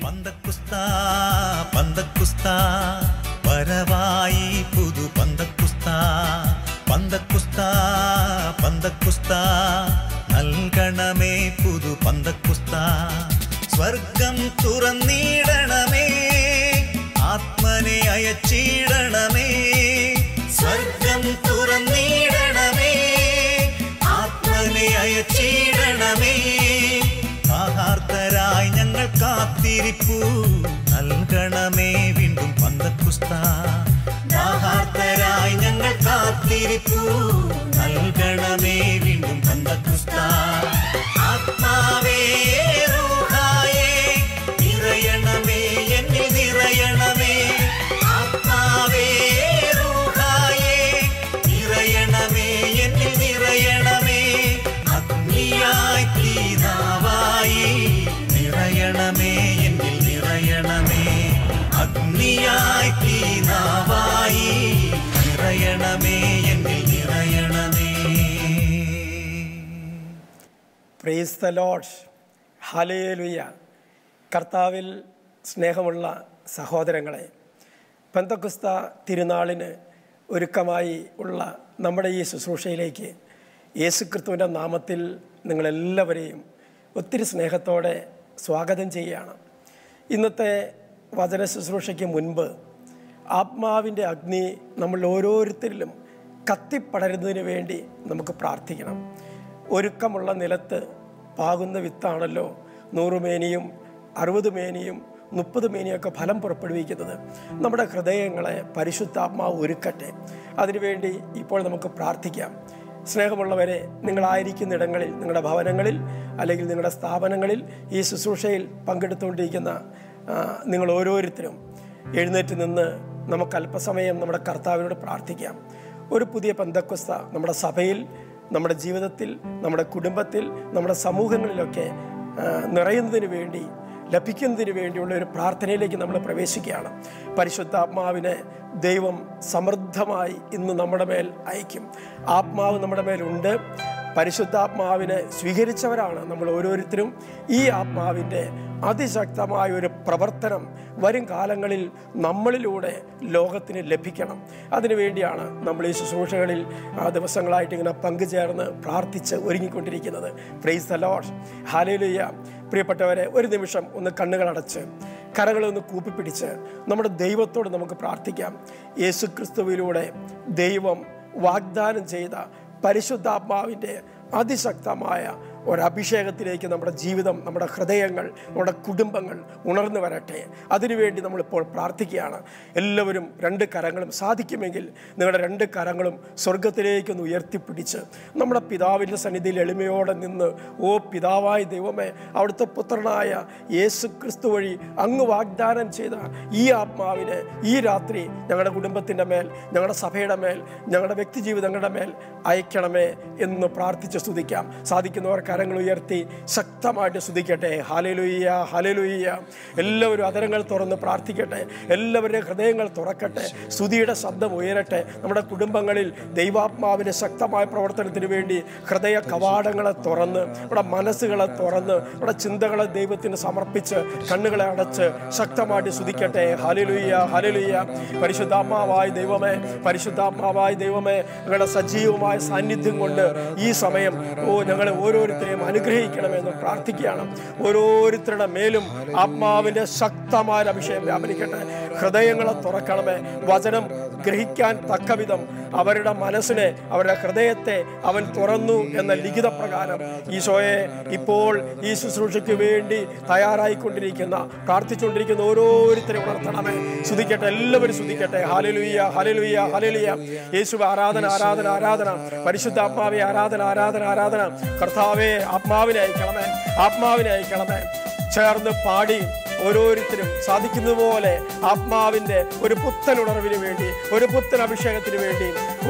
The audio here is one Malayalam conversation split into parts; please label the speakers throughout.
Speaker 1: പന്തക്കുസ്ത പന്തക്കുസ്ത വരവായി പുതു പന്തക്കുസ്ത പന്തക്കുസ്ത പന്തക്കുസ്ത നൽകണമേ പുതു പന്തക്കുസ്ത സ്വർഗം തുറന്നിടണമേ ആത്മനെ അയച്ചിടണമേ സ്വർഗം തുറന്നിടണമേ ആത്മനെ അയച്ചിടണമേ ആഹാർത്തരായി ഞങ്ങൾ കാത്തിരിപ്പു നൽകണമേ വീണ്ടും പന്തക്കുസ്ത ആഹാർത്തരായി ഞങ്ങൾ കാത്തിരിപ്പു നൽകണമേ വീണ്ടും പന്തക്കുസ്ത ആത്മാവേ റൂഹായേ നിറയണമേ എന്നിൽ നിറയണമേ ആത്മാവേ റൂഹായേ നിറയണമേ എന്നിൽ നിറയണമേ അഗ്നിയായി തീനാവായി നിറയണമേ എന്നിൽ നിറയണമേ അഗ്നിയായി തീനാവായി നിറയണമേ എന്നിൽ നിറയണമേ.
Speaker 2: Praise the lord. ഹല്ലേലൂയ. കർത്താവിൽ സ്നേഹമുള്ള സഹോദരങ്ങളെ, പെന്തക്കോസ്ത തിരുനാളിന് ഒരുക്കമായി ഉള്ള നമ്മുടെ ഈ ശുശ്രൂഷയിലേക്ക് യേശുക്രിസ്തുവിൻ്റെ നാമത്തിൽ നിങ്ങളെല്ലാവരെയും ഒത്തിരി സ്നേഹത്തോടെ സ്വാഗതം ചെയ്യുകയാണ്. ഇന്നത്തെ വചന ശുശ്രൂഷയ്ക്ക് മുൻപ് ആത്മാവിൻ്റെ അഗ്നി നമ്മൾ ഓരോരുത്തരിലും കത്തിപ്പടരുന്നതിന് വേണ്ടി നമുക്ക് പ്രാർത്ഥിക്കണം. ഒരുക്കമുള്ള നിലത്ത് പാകുന്ന വിത്താണല്ലോ 100 മേനിയും 60 മേനിയും 30 മേനിയൊക്കെ ഫലം പുറപ്പെടുവിക്കുന്നത്. നമ്മുടെ ഹൃദയങ്ങളെ പരിശുദ്ധാത്മാവ് ഒരുക്കട്ടെ. അതിനുവേണ്ടി ഇപ്പോൾ നമുക്ക് പ്രാർത്ഥിക്കാം. സ്നേഹമുള്ളവരെ, നിങ്ങളായിരിക്കുന്നിടങ്ങളിൽ, നിങ്ങളുടെ ഭവനങ്ങളിൽ അല്ലെങ്കിൽ നിങ്ങളുടെ സ്ഥാപനങ്ങളിൽ ഈ ശുശ്രൂഷയിൽ പങ്കെടുത്തുകൊണ്ടിരിക്കുന്ന നിങ്ങൾ ഓരോരുത്തരും എഴുന്നേറ്റ് നിന്ന് നമുക്ക് അല്പസമയം നമ്മുടെ കർത്താവിനോട് പ്രാർത്ഥിക്കാം. ഒരു പുതിയ പെന്തക്കോസ്ത നമ്മുടെ സഭയിൽ, നമ്മുടെ ജീവിതത്തിൽ, നമ്മുടെ കുടുംബത്തിൽ, നമ്മുടെ സമൂഹങ്ങളിലൊക്കെ നിറയുന്നതിന് വേണ്ടി, ലഭിക്കുന്നതിന് വേണ്ടിയുള്ള ഒരു പ്രാർത്ഥനയിലേക്ക് നമ്മൾ പ്രവേശിക്കുകയാണ്. പരിശുദ്ധാത്മാവിനെ ദൈവം സമൃദ്ധമായി ഇന്ന് നമ്മുടെ മേൽ അയക്കും. ആത്മാവ് നമ്മുടെ മേലുണ്ട്. പരിശുദ്ധാത്മാവിനെ സ്വീകരിച്ചവരാണ് നമ്മൾ ഓരോരുത്തരും. ഈ ആത്മാവിൻ്റെ അതിശക്തമായ ഒരു പ്രവർത്തനം വരും കാലങ്ങളിൽ നമ്മളിലൂടെ ലോകത്തിന് ലഭിക്കണം. അതിനുവേണ്ടിയാണ് നമ്മൾ ഈ ശുശ്രൂഷകളിൽ ദിവസങ്ങളായിട്ട് ഇങ്ങനെ പങ്കുചേർന്ന് പ്രാർത്ഥിച്ച് ഒരുങ്ങിക്കൊണ്ടിരിക്കുന്നത്. Praise the lord. ഹല്ലേലൂയ. പ്രിയപ്പെട്ടവരെ, ഒരു നിമിഷം ഒന്ന് കണ്ണുകളടച്ച് കരങ്ങളൊന്ന് കൂപ്പിപ്പിടിച്ച് നമ്മുടെ ദൈവത്തോട് നമുക്ക് പ്രാർത്ഥിക്കാം. യേശുക്രിസ്തുവിലൂടെ ദൈവം വാഗ്ദാനം ചെയ്ത പരിശുദ്ധാത്മാവിൻ്റെ അതിശക്തമായ ഒരഭിഷേകത്തിലേക്ക് നമ്മുടെ ജീവിതം, നമ്മുടെ ഹൃദയങ്ങൾ, നമ്മുടെ കുടുംബങ്ങൾ ഉണർന്നു വരട്ടെ. അതിനുവേണ്ടി നമ്മളിപ്പോൾ പ്രാർത്ഥിക്കുകയാണ്. എല്ലാവരും 2 കരങ്ങളും, സാധിക്കുമെങ്കിൽ നിങ്ങളുടെ 2 കരങ്ങളും സ്വർഗത്തിലേക്കൊന്ന് ഉയർത്തിപ്പിടിച്ച് നമ്മുടെ പിതാവിൻ്റെ സന്നിധിയിൽ എളിമയോടെ നിന്ന്, ഓ പിതാവായ ദൈവമേ, അവിടുത്തെ പുത്രനായ യേശുക്രിസ്തു വഴി അങ്ങ് വാഗ്ദാനം ചെയ്ത ഈ ആത്മാവിനെ ഈ രാത്രി ഞങ്ങളുടെ കുടുംബത്തിൻ്റെ മേൽ, ഞങ്ങളുടെ സഭയുടെ മേൽ, ഞങ്ങളുടെ വ്യക്തിജീവിതങ്ങളുടെ മേൽ അയക്കണമേ എന്ന് പ്രാർത്ഥിച്ച് സ്തുതിക്കാം. സാധിക്കുന്നവർ കരങ്ങൾ ഉയർത്തി ശക്തമായിട്ട് സ്തുതിക്കട്ടെ. Hallelujah, hallelujah. എല്ലാവരും അതരങ്ങൾ തുറന്ന് പ്രാർത്ഥിക്കട്ടെ. എല്ലാവരുടെയും ഹൃദയങ്ങൾ തുറക്കട്ടെ. സ്തുതിയുടെ ശബ്ദം ഉയരട്ടെ. നമ്മുടെ കുടുംബങ്ങളിൽ ദൈവാത്മാവിൻ്റെ ശക്തമായ പ്രവർത്തനത്തിന് വേണ്ടി ഹൃദയ കവാടങ്ങളെ തുറന്ന്, നമ്മുടെ മനസ്സുകളെ തുറന്ന്, നമ്മുടെ ചിന്തകളെ ദൈവത്തിന് സമർപ്പിച്ച് കണ്ണുകളെ അടച്ച് ശക്തമായിട്ട് സ്തുതിക്കട്ടെ. Hallelujah, hallelujah. പരിശുദ്ധാത്മാവായ ദൈവമേ, പരിശുദ്ധാത്മാവായ ദൈവമേ, ഞങ്ങളുടെ സജീവമായ സാന്നിധ്യം കൊണ്ട് ഈ സമയം ഞങ്ങളെ ഓരോരുത്തരെയും അനുഗ്രഹിക്കണമെന്ന് പ്രാർത്ഥിക്കുകയാണ്. ഓരോരുത്തരുടെ മേലും ആത്മാവിൻ്റെ ശക്തമായ അഭിഷേകം വ്യാപരിക്കട്ടെ. ഹൃദയങ്ങളെ തുറക്കണമേ. വചനം ഗ്രഹിക്കാൻ തക്കവിധം അവരുടെ മനസ്സിനെ, അവരുടെ ഹൃദയത്തെ അവൻ തുറന്നു എന്ന ലിഖിത പ്രകാരം ഈശോയെ ഇപ്പോൾ ഈ ശുശ്രൂഷയ്ക്ക് വേണ്ടി തയ്യാറായിക്കൊണ്ടിരിക്കുന്ന, പ്രാർത്ഥിച്ചുകൊണ്ടിരിക്കുന്ന ഓരോരുത്തരെ ഉണർത്തണമേ. സ്തുതിക്കട്ടെ, എല്ലാവരും സ്തുതിക്കട്ടെ. Hallelujah, hallelujah, hallelujah. യേശുവേ ആരാധന, ആരാധന, ആരാധന. പരിശുദ്ധാത്മാവേ ആരാധന, ആരാധന, ആരാധന. കർത്താവേ ആത്മാവിനെ അയക്കണമേ, ആത്മാവിനെ അയക്കണമേ. ചേർന്ന് പാടി ഓരോരുത്തരും സാധിക്കുന്നത് പോലെ ആത്മാവിൻ്റെ ഒരു പുത്തൻ ഉണർവിന് വേണ്ടി, ഒരു പുത്തൻ അഭിഷേകത്തിന് വേണ്ടി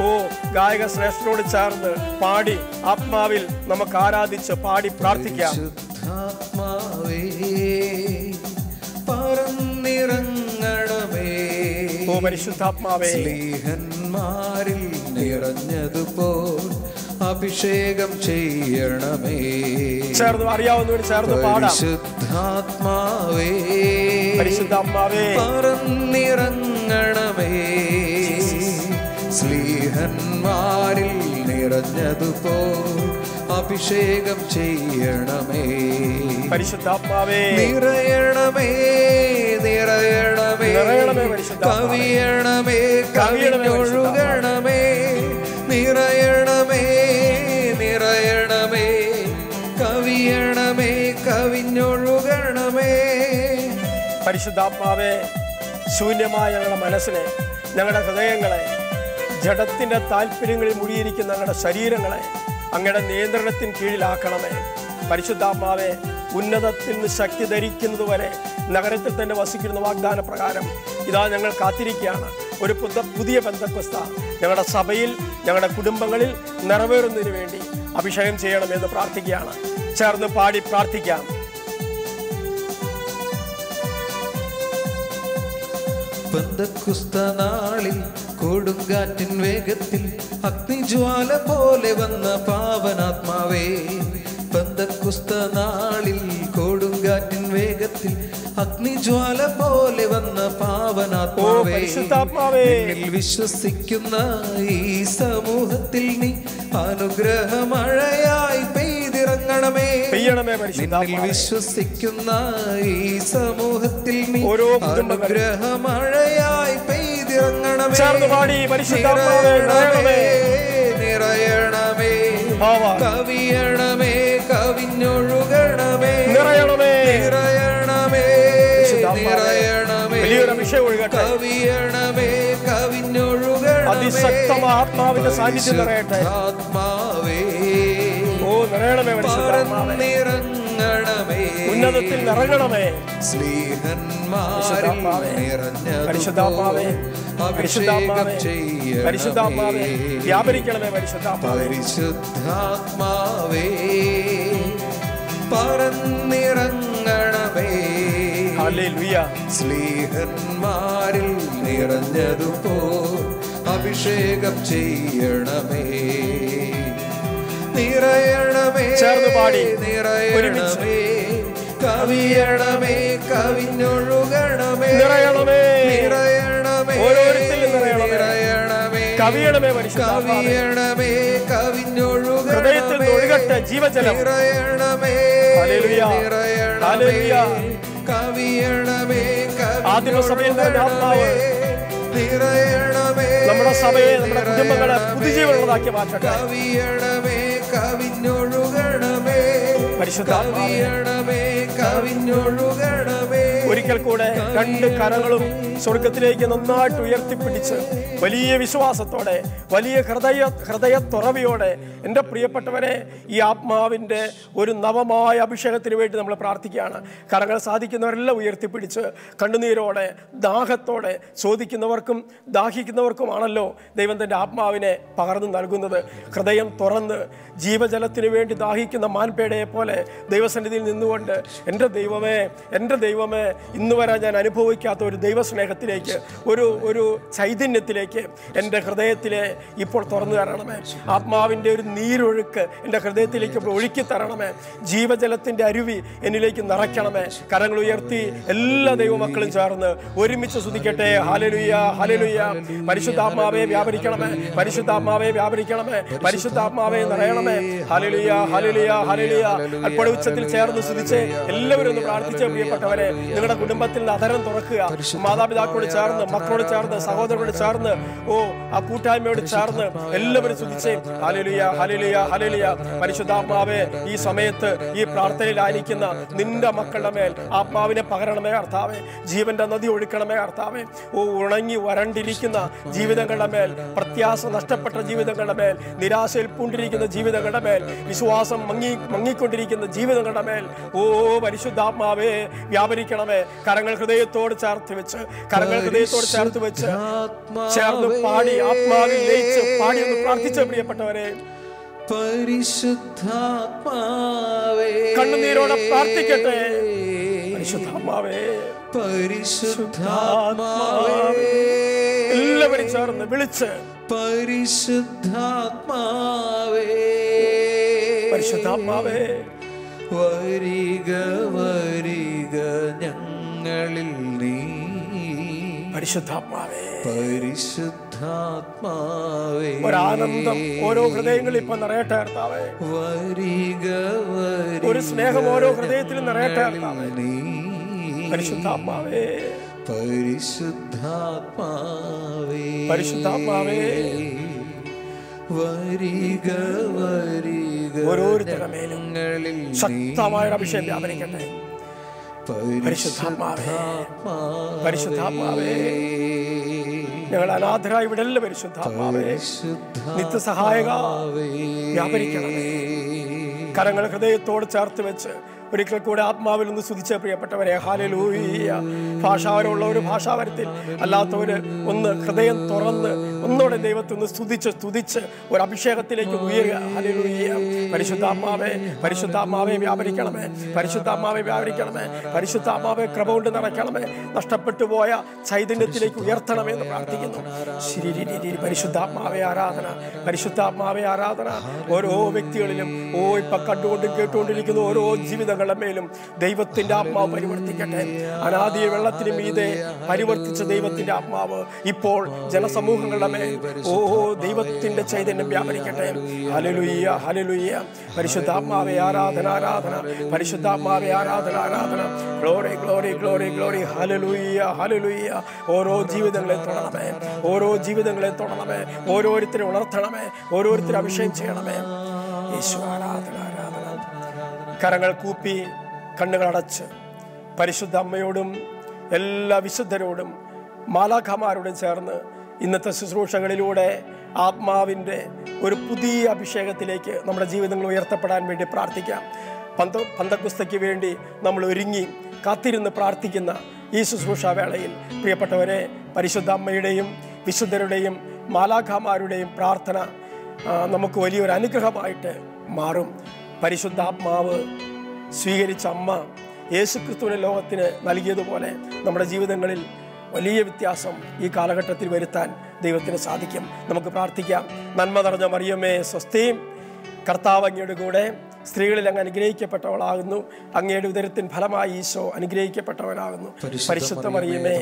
Speaker 2: ഗായക ശ്രേഷ്ഠനോട് ചേർന്ന് പാടി ആത്മാവിൽ നമുക്ക് ആരാധിച്ച് പാടി പ്രാർത്ഥിക്കാം. ഓ പരിശുദ്ധാത്മാവേ,
Speaker 3: സ്നേഹന്മാരിൽ നിറഞ്ഞതുപോൽ അഭിഷേകം ചെയ്യണമേ.
Speaker 2: ചേർന്ന് അറിയാവുന്നവർ ചേർന്ന് പാടാം.
Speaker 3: പരിശുദ്ധാത്മാവേ
Speaker 2: പരിശുദ്ധാത്മാവേ
Speaker 3: പറന്നിറങ്ങണമേ. സ്ലീഹന്മാരിൽ നിറഞ്ഞതുപോൽ അഭിഷേകം ചെയ്യണമേ.
Speaker 2: പരിശുദ്ധാത്മാവേ
Speaker 3: നിറയണമേ നിറയണമേ കവിയണമേ കവിഞ്ഞൊഴുകണമേ. നിറയണമേ നിറയണമേ കവിയണമേ കവിഞ്ഞൊഴുകണമേ.
Speaker 2: പരിശുദ്ധാത്മാവേ ശൂന്യമായ ഞങ്ങളുടെ മനസ്സിനെ, ഞങ്ങളുടെ ഹൃദയങ്ങളെ, ജഡത്തിൻ്റെ താല്പര്യങ്ങളിൽ മുടിയിരിക്കുന്ന ഞങ്ങളുടെ ശരീരങ്ങളെ അങ്ങയുടെ നിയന്ത്രണത്തിന് കീഴിലാക്കണമേ. പരിശുദ്ധാത്മാവേ ഉന്നതത്തിൽ നിന്ന് ശക്തി ധരിക്കുന്നതുവരെ നഗരത്തിൽ തന്നെ വസിക്കുന്ന വാഗ്ദാന പ്രകാരം ഇതാ ഞങ്ങൾ കാത്തിരിക്കുകയാണ്. ഒരു പുതിയ പെന്തക്കോസ്ത ഞങ്ങളുടെ സഭയിൽ, ഞങ്ങളുടെ കുടുംബങ്ങളിൽ നിറവേറുന്നതിന് വേണ്ടി അഭിഷേകം ചെയ്യണമെന്ന് പ്രാർത്ഥിക്കുകയാണ്. ചേർന്ന് പാടി പ്രാർത്ഥിക്കാം.
Speaker 3: പെന്തക്കോസ്ത നാളിൽ കൊടുങ്കാറ്റിൻ വേഗത്തിൽ അഗ്നിജ്വാല പോലെ വന്ന പാവനാത്മാവേ. പെന്തക്കോസ്ത നാളിൽ കൊടുങ്കാറ്റിൻ വേഗത്തിൽ അഗ്നിജ്വാല പോലെ വന്ന പാവനാത്മാവേ. നിന്നിൽ വിശ്വസിക്കുന്ന ഈ സമൂഹത്തിൽ നീ അനുഗ്രഹമഴയായി പെയ്തിറങ്ങണമേ. നിന്നിൽ വിശ്വസിക്കുന്ന ഈ സമൂഹത്തിൽ നീ അനുഗ്രഹമഴയായി പെയ്തിറങ്ങണമേ. നിറയണമേ നിറയണമേ കവിയണമേ കവിഞ്ഞൊഴുകണമേ. നിറയണമേ നിറയണമേ കവിയണമേ കവിഞ്ഞൊഴുകണമേ.
Speaker 2: അതിശക്തമാത്മാവിന്റെ സാന്നിധ്യം നിറയട്ടെ.
Speaker 3: ആത്മാവേ
Speaker 2: പറന്നിറങ്ങണമേ, ഉന്നതത്തിൽ നിറങ്ങണമേ.
Speaker 3: സ്ലീഹന്മാരിൽ
Speaker 2: പരിശുദ്ധാത്മാവേ
Speaker 3: അഭിഷേകം ചെയ്യണമേ.
Speaker 2: പരിശുദ്ധാത്മാവേ വ്യാപരിക്കണമേ.
Speaker 3: പരിശുദ്ധാത്മാവേ പറന്നിറങ്ങണമേ.
Speaker 2: ഹല്ലേലൂയ.
Speaker 3: സ്ലീഹന്മാരിൽ നിറഞ്ഞതുപോൽ അഭിഷേകം ചെയ്യണമേ. നിറയണമേ
Speaker 2: ചേർന്ന് പാടി
Speaker 3: നിറയണമേ കവിയണമേ കവിഞ്ഞൊഴുകണമേ.
Speaker 2: നിറയണമേ
Speaker 3: നിറയണമേ
Speaker 2: നിറയണമേ കവിയണമേ.
Speaker 3: കവിയണമേ കവിഞ്ഞൊഴുകണമേ.
Speaker 2: ഹൃദയത്തിൽ ഒഴുകട്ടെ ജീവജലം.
Speaker 3: നിറയണമേ
Speaker 2: ഹല്ലേലൂയ.
Speaker 3: കവിയണമേ
Speaker 2: ആദിമസഭയിൽ ആത്മാവ്
Speaker 3: നിറയണമേ.
Speaker 2: നമ്മുടെ സഭയെ, നമ്മുടെ കുടുംബങ്ങളെ പുതുജീവനുള്ളതാക്കി മാറ്റട്ടെ.
Speaker 3: കവിയണമേ കവിഞ്ഞൊഴുകണമേ.
Speaker 2: പരിശുദ്ധാത്മാവേ
Speaker 3: കവിഞ്ഞൊഴുകണമേ.
Speaker 2: ഒരിക്കൽ കൂടെ രണ്ട് കരങ്ങളും സ്വർഗത്തിലേക്ക് നന്നായിട്ട് ഉയർത്തിപ്പിടിച്ച് വലിയ വിശ്വാസത്തോടെ, വലിയ ഹൃദയത്തുറവിയോടെ എൻ്റെ പ്രിയപ്പെട്ടവരെ ഈ ആത്മാവിൻ്റെ ഒരു നവമായ അഭിഷേകത്തിന് വേണ്ടി നമ്മൾ പ്രാർത്ഥിക്കുകയാണ്. കരങ്ങൾ സാധിക്കുന്നവരെല്ലാം ഉയർത്തിപ്പിടിച്ച് കണ്ണുനീരോടെ ദാഹത്തോടെ ചോദിക്കുന്നവർക്കും ദാഹിക്കുന്നവർക്കുമാണല്ലോ ദൈവം തൻ്റെ ആത്മാവിനെ പകർന്നു നൽകുന്നത്. ഹൃദയം തുറന്ന് ജീവജലത്തിനു വേണ്ടി ദാഹിക്കുന്ന മാൻപേടയെ പോലെ ദൈവസന്നിധിയിൽ നിന്നുകൊണ്ട് എൻ്റെ ദൈവമേ ഇന്ന് വരെ ഞാൻ അനുഭവിക്കാത്ത ഒരു ദൈവസ്നേഹത്തിലേക്ക്, ഒരു ചൈതന്യത്തിലേക്ക് എൻ്റെ ഹൃദയത്തിലെ ഇപ്പോൾ തുറന്നു തരണമേ. ആത്മാവിൻ്റെ ഒരു നീരൊഴുക്ക് എൻ്റെ ഹൃദയത്തിലേക്ക് ഒഴുക്കി തരണമേ. ജീവജലത്തിൻ്റെ അരുവി എന്നിലേക്ക് നിറയ്ക്കണമേ. കരങ്ങൾ ഉയർത്തി എല്ലാ ദൈവമക്കളും ചേർന്ന് ഒരുമിച്ച് സ്തുതിക്കട്ടെ. Hallelujah hallelujah. പരിശുദ്ധാത്മാവേ വ്യാപരിക്കണമേ. പരിശുദ്ധാത്മാവേ വ്യാപരിക്കണമേ. പരിശുദ്ധാത്മാവേ നിറയണമേ. Hallelujah hallelujah hallelujah. അല്പ ഉച്ചത്തിൽ ചേർന്ന് സ്തുതിച്ച് എല്ലാവരും ഒന്ന് പ്രാർത്ഥിച്ച് പ്രിയപ്പെട്ടവരെ നിങ്ങളുടെ കുടുംബത്തിൽ അധരം തുറക്കുക. മാതാപിതാക്കളോട് ചേർന്ന്, മക്കളോട് ചേർന്ന്, സഹോദരനോട് ചേർന്ന്, ആ കൂട്ടായ്മയോട് ചേർന്ന് എല്ലാവരും സ്തുതിച്ച് ഹല്ലേലൂയ ഹല്ലേലൂയ ഹല്ലേലൂയ. പരിശുദ്ധാത്മാവേ ഈ സമയത്ത് ഈ പ്രാർത്ഥനയിലായിരിക്കുന്ന നിന്റെ മക്കളുടെ മേൽ ആത്മാവിനെ പകരണമേ കർത്താവേ. ജീവന്റെ നദി ഒഴുക്കണമേ കർത്താവേ. ഉണങ്ങി വരണ്ടിരിക്കുന്ന ജീവിതങ്ങളുടെ മേൽ, പ്രത്യാശ നഷ്ടപ്പെട്ട ജീവിതങ്ങളുടെ മേൽ, നിരാശയിൽ പൂണ്ടിരിക്കുന്ന ജീവിതങ്ങളുടെ മേൽ, വിശ്വാസം മങ്ങിക്കൊണ്ടിരിക്കുന്ന ജീവിതങ്ങളുടെ മേൽ പരിശുദ്ധാത്മാവേ വ്യാപരിക്കണമേ. കരങ്ങൾ ഹൃദയത്തോട് ചേർത്ത് വെച്ച് ചേർന്ന് പാടി ആത്മാവിൽ ലയിച്ച് പാടി ഒന്ന് പ്രാർത്ഥിച്ച പ്രിയപ്പെട്ടവരെ
Speaker 3: പരിശുദ്ധാത്മാവേ
Speaker 2: കണ്ണുനീരോടെ പ്രാർത്ഥിക്കട്ടെ. പരിശുദ്ധാത്മാവേ
Speaker 3: പരിശുദ്ധാത്മാവേ
Speaker 2: എല്ലാവരും ചേർന്ന് വിളിച്ച്
Speaker 3: പരിശുദ്ധാത്മാവേ
Speaker 2: പരിശുദ്ധാത്മാവേ
Speaker 3: വരിക വരിക ഞങ്ങൾ ഞങ്ങളിൽ നീ
Speaker 2: പരിശുദ്ധാത്മാവേ,
Speaker 3: പരിശുദ്ധാത്മാവേ,
Speaker 2: ഒരാനന്ദം ഓരോ ഹൃദയങ്ങളിൽ ഇപ്പൊ നിറയട്ടെ കർത്താവേ.
Speaker 3: വരിക
Speaker 2: ഒരു സ്നേഹം ഓരോ ഹൃദയത്തിലും നിറയട്ടെ കർത്താവേ. പരിശുദ്ധാത്മാവേ,
Speaker 3: പരിശുദ്ധാത്മാവേ,
Speaker 2: പരിശുദ്ധാത്മാവേ,
Speaker 3: വരിക വരിക
Speaker 2: ഓരോരുത്തരുടെ മേലും ശക്തമായ അഭിഷേകം വ്യാപരിക്കട്ടെ. പരിശുദ്ധാത്മാവേ, പരിശുദ്ധാത്മാവേ, ഞങ്ങൾ അനാഥരായി വിടല്ല. പരിശുദ്ധാത്മാവേ, നിത്യസഹായക വ്യാപരിക്കണമേ. കരങ്ങൾ ഹൃദയത്തോട് ചേർത്ത് വെച്ച് ഒരിക്കൽ കൂടെ ആത്മാവിൽ ഒന്ന് സ്തുതിച്ച പ്രിയപ്പെട്ടവരെ. ഹല്ലേലൂയ. ഭാഷാവരമുള്ളവർ ഭാഷാവരത്തിൽ, അല്ലാത്തവര് ഒന്ന് ഹൃദയം തുറന്ന് ഒന്നുകൂടെ ദൈവത്തെ ഒന്ന് സ്തുതിച്ച് ഒരു അഭിഷേകത്തിലേക്ക് ഉയരുക. ഹല്ലേലൂയ. പരിശുദ്ധാത്മാവേ, പരിശുദ്ധാത്മാവേ വ്യാപരിക്കണമേ. പരിശുദ്ധാത്മാവേ വ്യാപരിക്കണമേ. പരിശുദ്ധാത്മാവേ കൃപ കൊണ്ട് നിറയ്ക്കണമേ. നഷ്ടപ്പെട്ടു പോയ ചൈതന്യത്തിലേക്ക് ഉയർത്തണമേ എന്ന് പ്രാർത്ഥിക്കുന്നു. പരിശുദ്ധാത്മാവേ ആരാധന, പരിശുദ്ധാത്മാവേ ആരാധന. ഓരോ വ്യക്തികളിലും ഇപ്പൊ കണ്ടുകൊണ്ടും കേട്ടുകൊണ്ടിരിക്കുന്ന ഓരോ ജീവിതങ്ങളും മേലും ദൈവത്തിന്റെ ആത്മാവ് പരിവർത്തിക്കട്ടെ. അനാദി വെള്ളത്തിന് മീതെ പരിവർത്തിച്ച ദൈവത്തിന്റെ ആത്മാവ് ഇപ്പോൾ ജനസമൂഹങ്ങളുടെ മേൽ ദൈവത്തിന്റെ ചൈതന്യം വ്യാപരിക്കട്ടെ. Hallelujah, hallelujah. പരിശുദ്ധാത്മാവേ ആരാധന, ആരാധന. പരിശുദ്ധാത്മാവേ ആരാധന, ആരാധന. Glory, glory, glory, glory. Hallelujah, hallelujah. ഓരോ ജീവിതങ്ങളെ തൊടണമേ, ഓരോ ജീവിതങ്ങളെ തൊടണമേ. ഓരോരുത്തരെ ഉണർത്തണമേ, ഓരോരുത്തരെ അഭിഷേകം ചെയ്യണമേ. യേശു ആരാധന, ആരാധന. കരങ്ങൾ കൂപ്പി കണ്ണുകളടച്ച് പരിശുദ്ധ അമ്മയോടും എല്ലാ വിശുദ്ധരോടും മാലാഖമാരോടും ചേർന്ന് ഇന്നത്തെ ശുശ്രൂഷകളിലൂടെ ആത്മാവിൻ്റെ ഒരു പുതിയ അഭിഷേകത്തിലേക്ക് നമ്മുടെ ജീവിതങ്ങൾ ഉയർത്തപ്പെടാൻ വേണ്ടി പ്രാർത്ഥിക്കാം. പന്തക്കുസ്തയ്ക്ക് വേണ്ടി നമ്മൾ ഒരുങ്ങി കാത്തിരുന്ന് പ്രാർത്ഥിക്കുന്ന ഈ ശുശ്രൂഷ വേളയിൽ പ്രിയപ്പെട്ടവരെ, പരിശുദ്ധ അമ്മയുടെയും വിശുദ്ധരുടെയും മാലാഖമാരുടെയും പ്രാർത്ഥന നമുക്ക് വലിയൊരു അനുഗ്രഹമായിട്ട് മാറും. പരിശുദ്ധാത്മാവ് സ്വീകരിച്ച അമ്മ യേശുക്രിസ്തുവിനെ ലോകത്തിന് നൽകിയതുപോലെ നമ്മുടെ ജീവിതങ്ങളിൽ വലിയ വ്യത്യാസം ഈ കാലഘട്ടത്തിൽ വരുത്താൻ ദൈവത്തിന് സാധിക്കും. നമുക്ക് പ്രാർത്ഥിക്കാം. നന്മ നിറഞ്ഞ മറിയമേ സ്വസ്തി, കർത്താവ് അങ്ങയുടെ കൂടെ സ്ത്രീകളിൽ അങ്ങ് അനുഗ്രഹിക്കപ്പെട്ടവളാകുന്നു. അങ്ങയുടെ ഉദരത്തിൻ ഫലമായി ഈശോ അനുഗ്രഹിക്കപ്പെട്ടവനാകുന്നു. പരിശുദ്ധ മറിയമേ,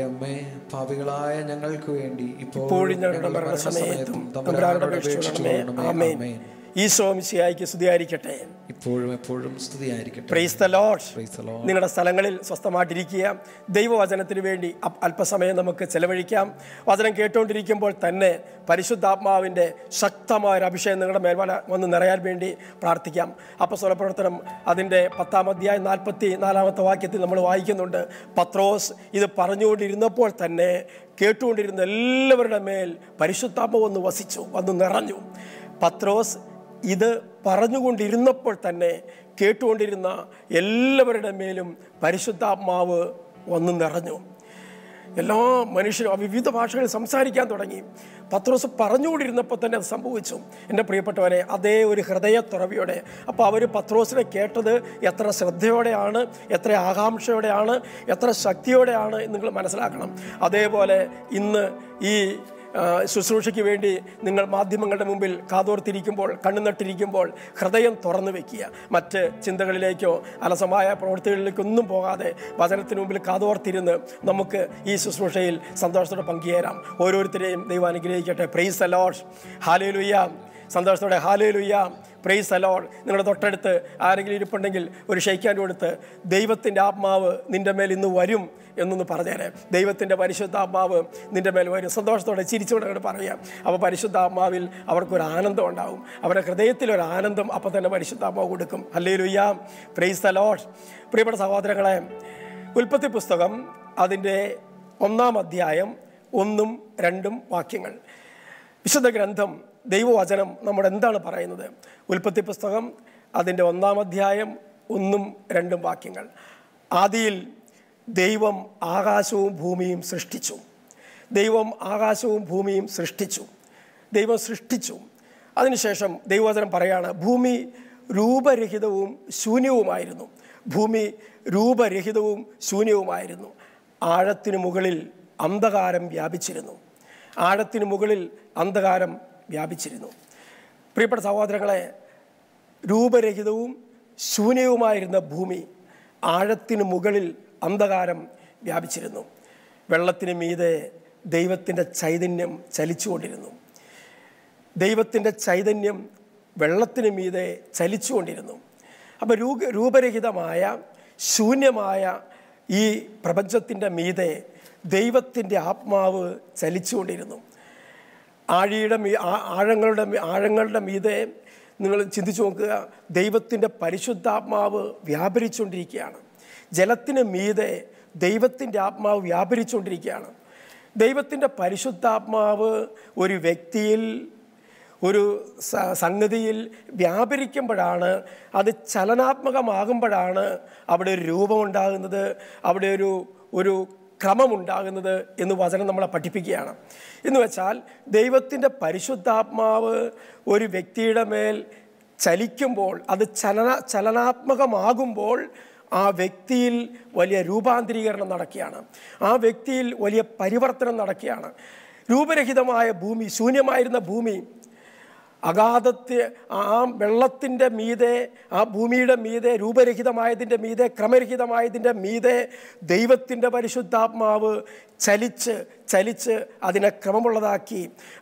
Speaker 3: പാപികളായ ഞങ്ങൾക്ക് വേണ്ടി
Speaker 2: ഇപ്പോഴും ഞങ്ങളുടെ മരണസമയത്തും തമ്പുരാനോട് അപേക്ഷിച്ചുകൊള്ളണമേ. ആമേൻ. ഈശോ മിശിഹായ്ക്ക് സ്തുതിയായിരിക്കട്ടെ.
Speaker 3: ഇപ്പോഴും എപ്പോഴും സ്തുതിയായിരിക്കട്ടെ.
Speaker 2: Praise the lord. നിങ്ങളുടെ സ്ഥലങ്ങളിൽ സ്വസ്ഥമായിട്ടിരിക്കുക. ദൈവവചനത്തിന് വേണ്ടി അല്പസമയം നമുക്ക് ചെലവഴിക്കാം. വചനം കേട്ടുകൊണ്ടിരിക്കുമ്പോൾ തന്നെ പരിശുദ്ധാത്മാവിൻ്റെ ശക്തമായ അഭിഷേകം നിങ്ങളുടെ മേൽവല വന്ന് നിറയാൻ വേണ്ടി പ്രാർത്ഥിക്കാം. അപ്പോസ്തല പ്രവർത്തനം അതിൻ്റെ 10-ാം അധ്യായം 44-ാമത്തെ വാക്യത്തിൽ നമ്മൾ വായിക്കുന്നുണ്ട്, പത്രോസ് ഇത് പറഞ്ഞുകൊണ്ടിരുന്നപ്പോൾ തന്നെ കേട്ടുകൊണ്ടിരുന്ന എല്ലാവരുടെ മേൽ പരിശുദ്ധാത്മാവ് വന്ന് വസിച്ചു, വന്ന് നിറഞ്ഞു. പത്രോസ് ഇത് പറഞ്ഞുകൊണ്ടിരുന്നപ്പോൾ തന്നെ കേട്ടുകൊണ്ടിരുന്ന എല്ലാവരുടെ മേലും പരിശുദ്ധാത്മാവ് വന്ന് നിറഞ്ഞു. എല്ലാ മനുഷ്യരും വിവിധ ഭാഷകളിൽ സംസാരിക്കാൻ തുടങ്ങി. പത്രോസ് പറഞ്ഞുകൊണ്ടിരുന്നപ്പോൾ തന്നെ അത് സംഭവിച്ചു. എൻ്റെ പ്രിയപ്പെട്ടവരെ, അതേ ഒരു ഹൃദയത്തുറവിയോടെ. അപ്പോൾ അവർ പത്രോസിനെ കേട്ടത് എത്ര ശ്രദ്ധയോടെയാണ്, എത്ര ആകാംക്ഷയോടെയാണ്, എത്ര ശക്തിയോടെയാണ് നിങ്ങൾ മനസ്സിലാക്കണം. അതേപോലെ ഇന്ന് ഈ ശുശ്രൂഷയ്ക്ക് വേണ്ടി നിങ്ങൾ മാധ്യമങ്ങളുടെ മുമ്പിൽ കാതോർത്തിരിക്കുമ്പോൾ, കണ്ണുനട്ടിരിക്കുമ്പോൾ ഹൃദയം തുറന്നു വെക്കുക. മറ്റ് ചിന്തകളിലേക്കോ അലസമായ പ്രവൃത്തികളിലേക്കൊന്നും പോകാതെ വചനത്തിന് മുമ്പിൽ കാതോർത്തിരുന്ന് നമുക്ക് ഈ ശുശ്രൂഷയിൽ സന്തോഷത്തോടെ പങ്കുചേരാം. ഓരോരുത്തരെയും ദൈവം അനുഗ്രഹിക്കട്ടെ. Praise the lord. ഹല്ലേലൂയ. സന്തോഷത്തോടെ ഹല്ലേലൂയ. Praise the lord. നിങ്ങളുടെ തൊട്ടടുത്ത് ആരെങ്കിലും ഇരിപ്പുണ്ടെങ്കിൽ ഒരു ഷെയ്ക്ക് ഹാൻഡ് കൊടുത്ത് ദൈവത്തിൻ്റെ ആത്മാവ് നിൻ്റെ മേൽ ഇന്ന് വരും എന്നൊന്ന് പറഞ്ഞേരെ. ദൈവത്തിൻ്റെ പരിശുദ്ധാത്മാവ് നിൻ്റെ മേൽ വരും. സന്തോഷത്തോടെ ചിരിച്ചുകൊണ്ട് പറയാം. അപ്പോൾ പരിശുദ്ധാത്മാവിൽ അവർക്കൊരു ആനന്ദം ഉണ്ടാവും. അവരുടെ ഹൃദയത്തിലൊരു ആനന്ദം അപ്പം തന്നെ പരിശുദ്ധാത്മാവ് കൊടുക്കും. ഹല്ലേലൂയ. Praise the lord. പ്രിയപ്പെട്ട സഹോദരങ്ങളെ, ഉൽപ്പത്തി പുസ്തകം അതിൻ്റെ 1-ാം അധ്യായം 1-2 വാക്യങ്ങൾ. വിശുദ്ധ ഗ്രന്ഥം ദൈവവചനം നമ്മുടെ എന്താണ് പറയുന്നത്? ഉൽപ്പത്തി പുസ്തകം അതിൻ്റെ 1-ാം അധ്യായം 1-2 വാക്യങ്ങൾ. ആദിയിൽ ദൈവം ആകാശവും ഭൂമിയും സൃഷ്ടിച്ചു. ദൈവം ആകാശവും ഭൂമിയും സൃഷ്ടിച്ചു. ദൈവം സൃഷ്ടിച്ചു. അതിനുശേഷം ദൈവവചനം പറയാണ്, ഭൂമി രൂപരഹിതവും ശൂന്യവുമായിരുന്നു. ഭൂമി രൂപരഹിതവും ശൂന്യവുമായിരുന്നു. ആഴത്തിനു മുകളിൽ അന്ധകാരം വ്യാപിച്ചിരുന്നു. ആഴത്തിനു മുകളിൽ അന്ധകാരം വ്യാപിച്ചിരുന്നു. പ്രിയപ്പെട്ട സഹോദരങ്ങളെ, രൂപരഹിതവും ശൂന്യവുമായിരുന്ന ഭൂമി, ആഴത്തിനു മുകളിൽ അന്ധകാരം വ്യാപിച്ചിരുന്നു. വെള്ളത്തിന് മീതെ ദൈവത്തിൻ്റെ ചൈതന്യം ചലിച്ചുകൊണ്ടിരുന്നു. ദൈവത്തിൻ്റെ ചൈതന്യം വെള്ളത്തിന് മീതെ ചലിച്ചുകൊണ്ടിരുന്നു. അപ്പോൾ രൂപരഹിതമായ ശൂന്യമായ ഈ പ്രപഞ്ചത്തിൻ്റെ മീതെ ദൈവത്തിൻ്റെ ആത്മാവ് ചലിച്ചുകൊണ്ടിരുന്നു. ആഴങ്ങളുടെ മീതെ നിങ്ങൾ ചിന്തിച്ചു നോക്കുക, ദൈവത്തിൻ്റെ പരിശുദ്ധാത്മാവ് വ്യാപരിച്ചുകൊണ്ടിരിക്കുകയാണ്. ജലത്തിന് മീതെ ദൈവത്തിൻ്റെ ആത്മാവ് വ്യാപരിച്ചുകൊണ്ടിരിക്കുകയാണ്. ദൈവത്തിൻ്റെ പരിശുദ്ധാത്മാവ് ഒരു വ്യക്തിയിൽ, ഒരു സംഗതിയിൽ വ്യാപരിക്കുമ്പോഴാണ്, അത് ചലനാത്മകമാകുമ്പോഴാണ് അവിടെ ഒരു രൂപമുണ്ടാകുന്നത്, അവിടെ ഒരു ക്രമമുണ്ടാകുന്നത് എന്ന് വചനം നമ്മളെ പഠിപ്പിക്കുകയാണ്. എന്ന് വെച്ചാൽ ദൈവത്തിൻ്റെ പരിശുദ്ധാത്മാവ് ഒരു വ്യക്തിയുടെ മേൽ ചലിക്കുമ്പോൾ, അത് ചലനാത്മകമാകുമ്പോൾ ആ വ്യക്തിയിൽ വലിയ രൂപാന്തരീകരണം നടക്കുകയാണ്. ആ വ്യക്തിയിൽ വലിയ പരിവർത്തനം നടക്കുകയാണ്. രൂപരഹിതമായ ഭൂമി, ശൂന്യമായിരുന്ന ഭൂമി, ആ വെള്ളത്തിൻ്റെ മീതെ, ആ ഭൂമിയുടെ മീതെ, രൂപരഹിതമായതിൻ്റെ മീതെ, ക്രമരഹിതമായതിൻ്റെ മീതെ ദൈവത്തിൻ്റെ പരിശുദ്ധാത്മാവ് ചലിച്ച് അതിനെ ക്രമമുള്ളതാക്കി,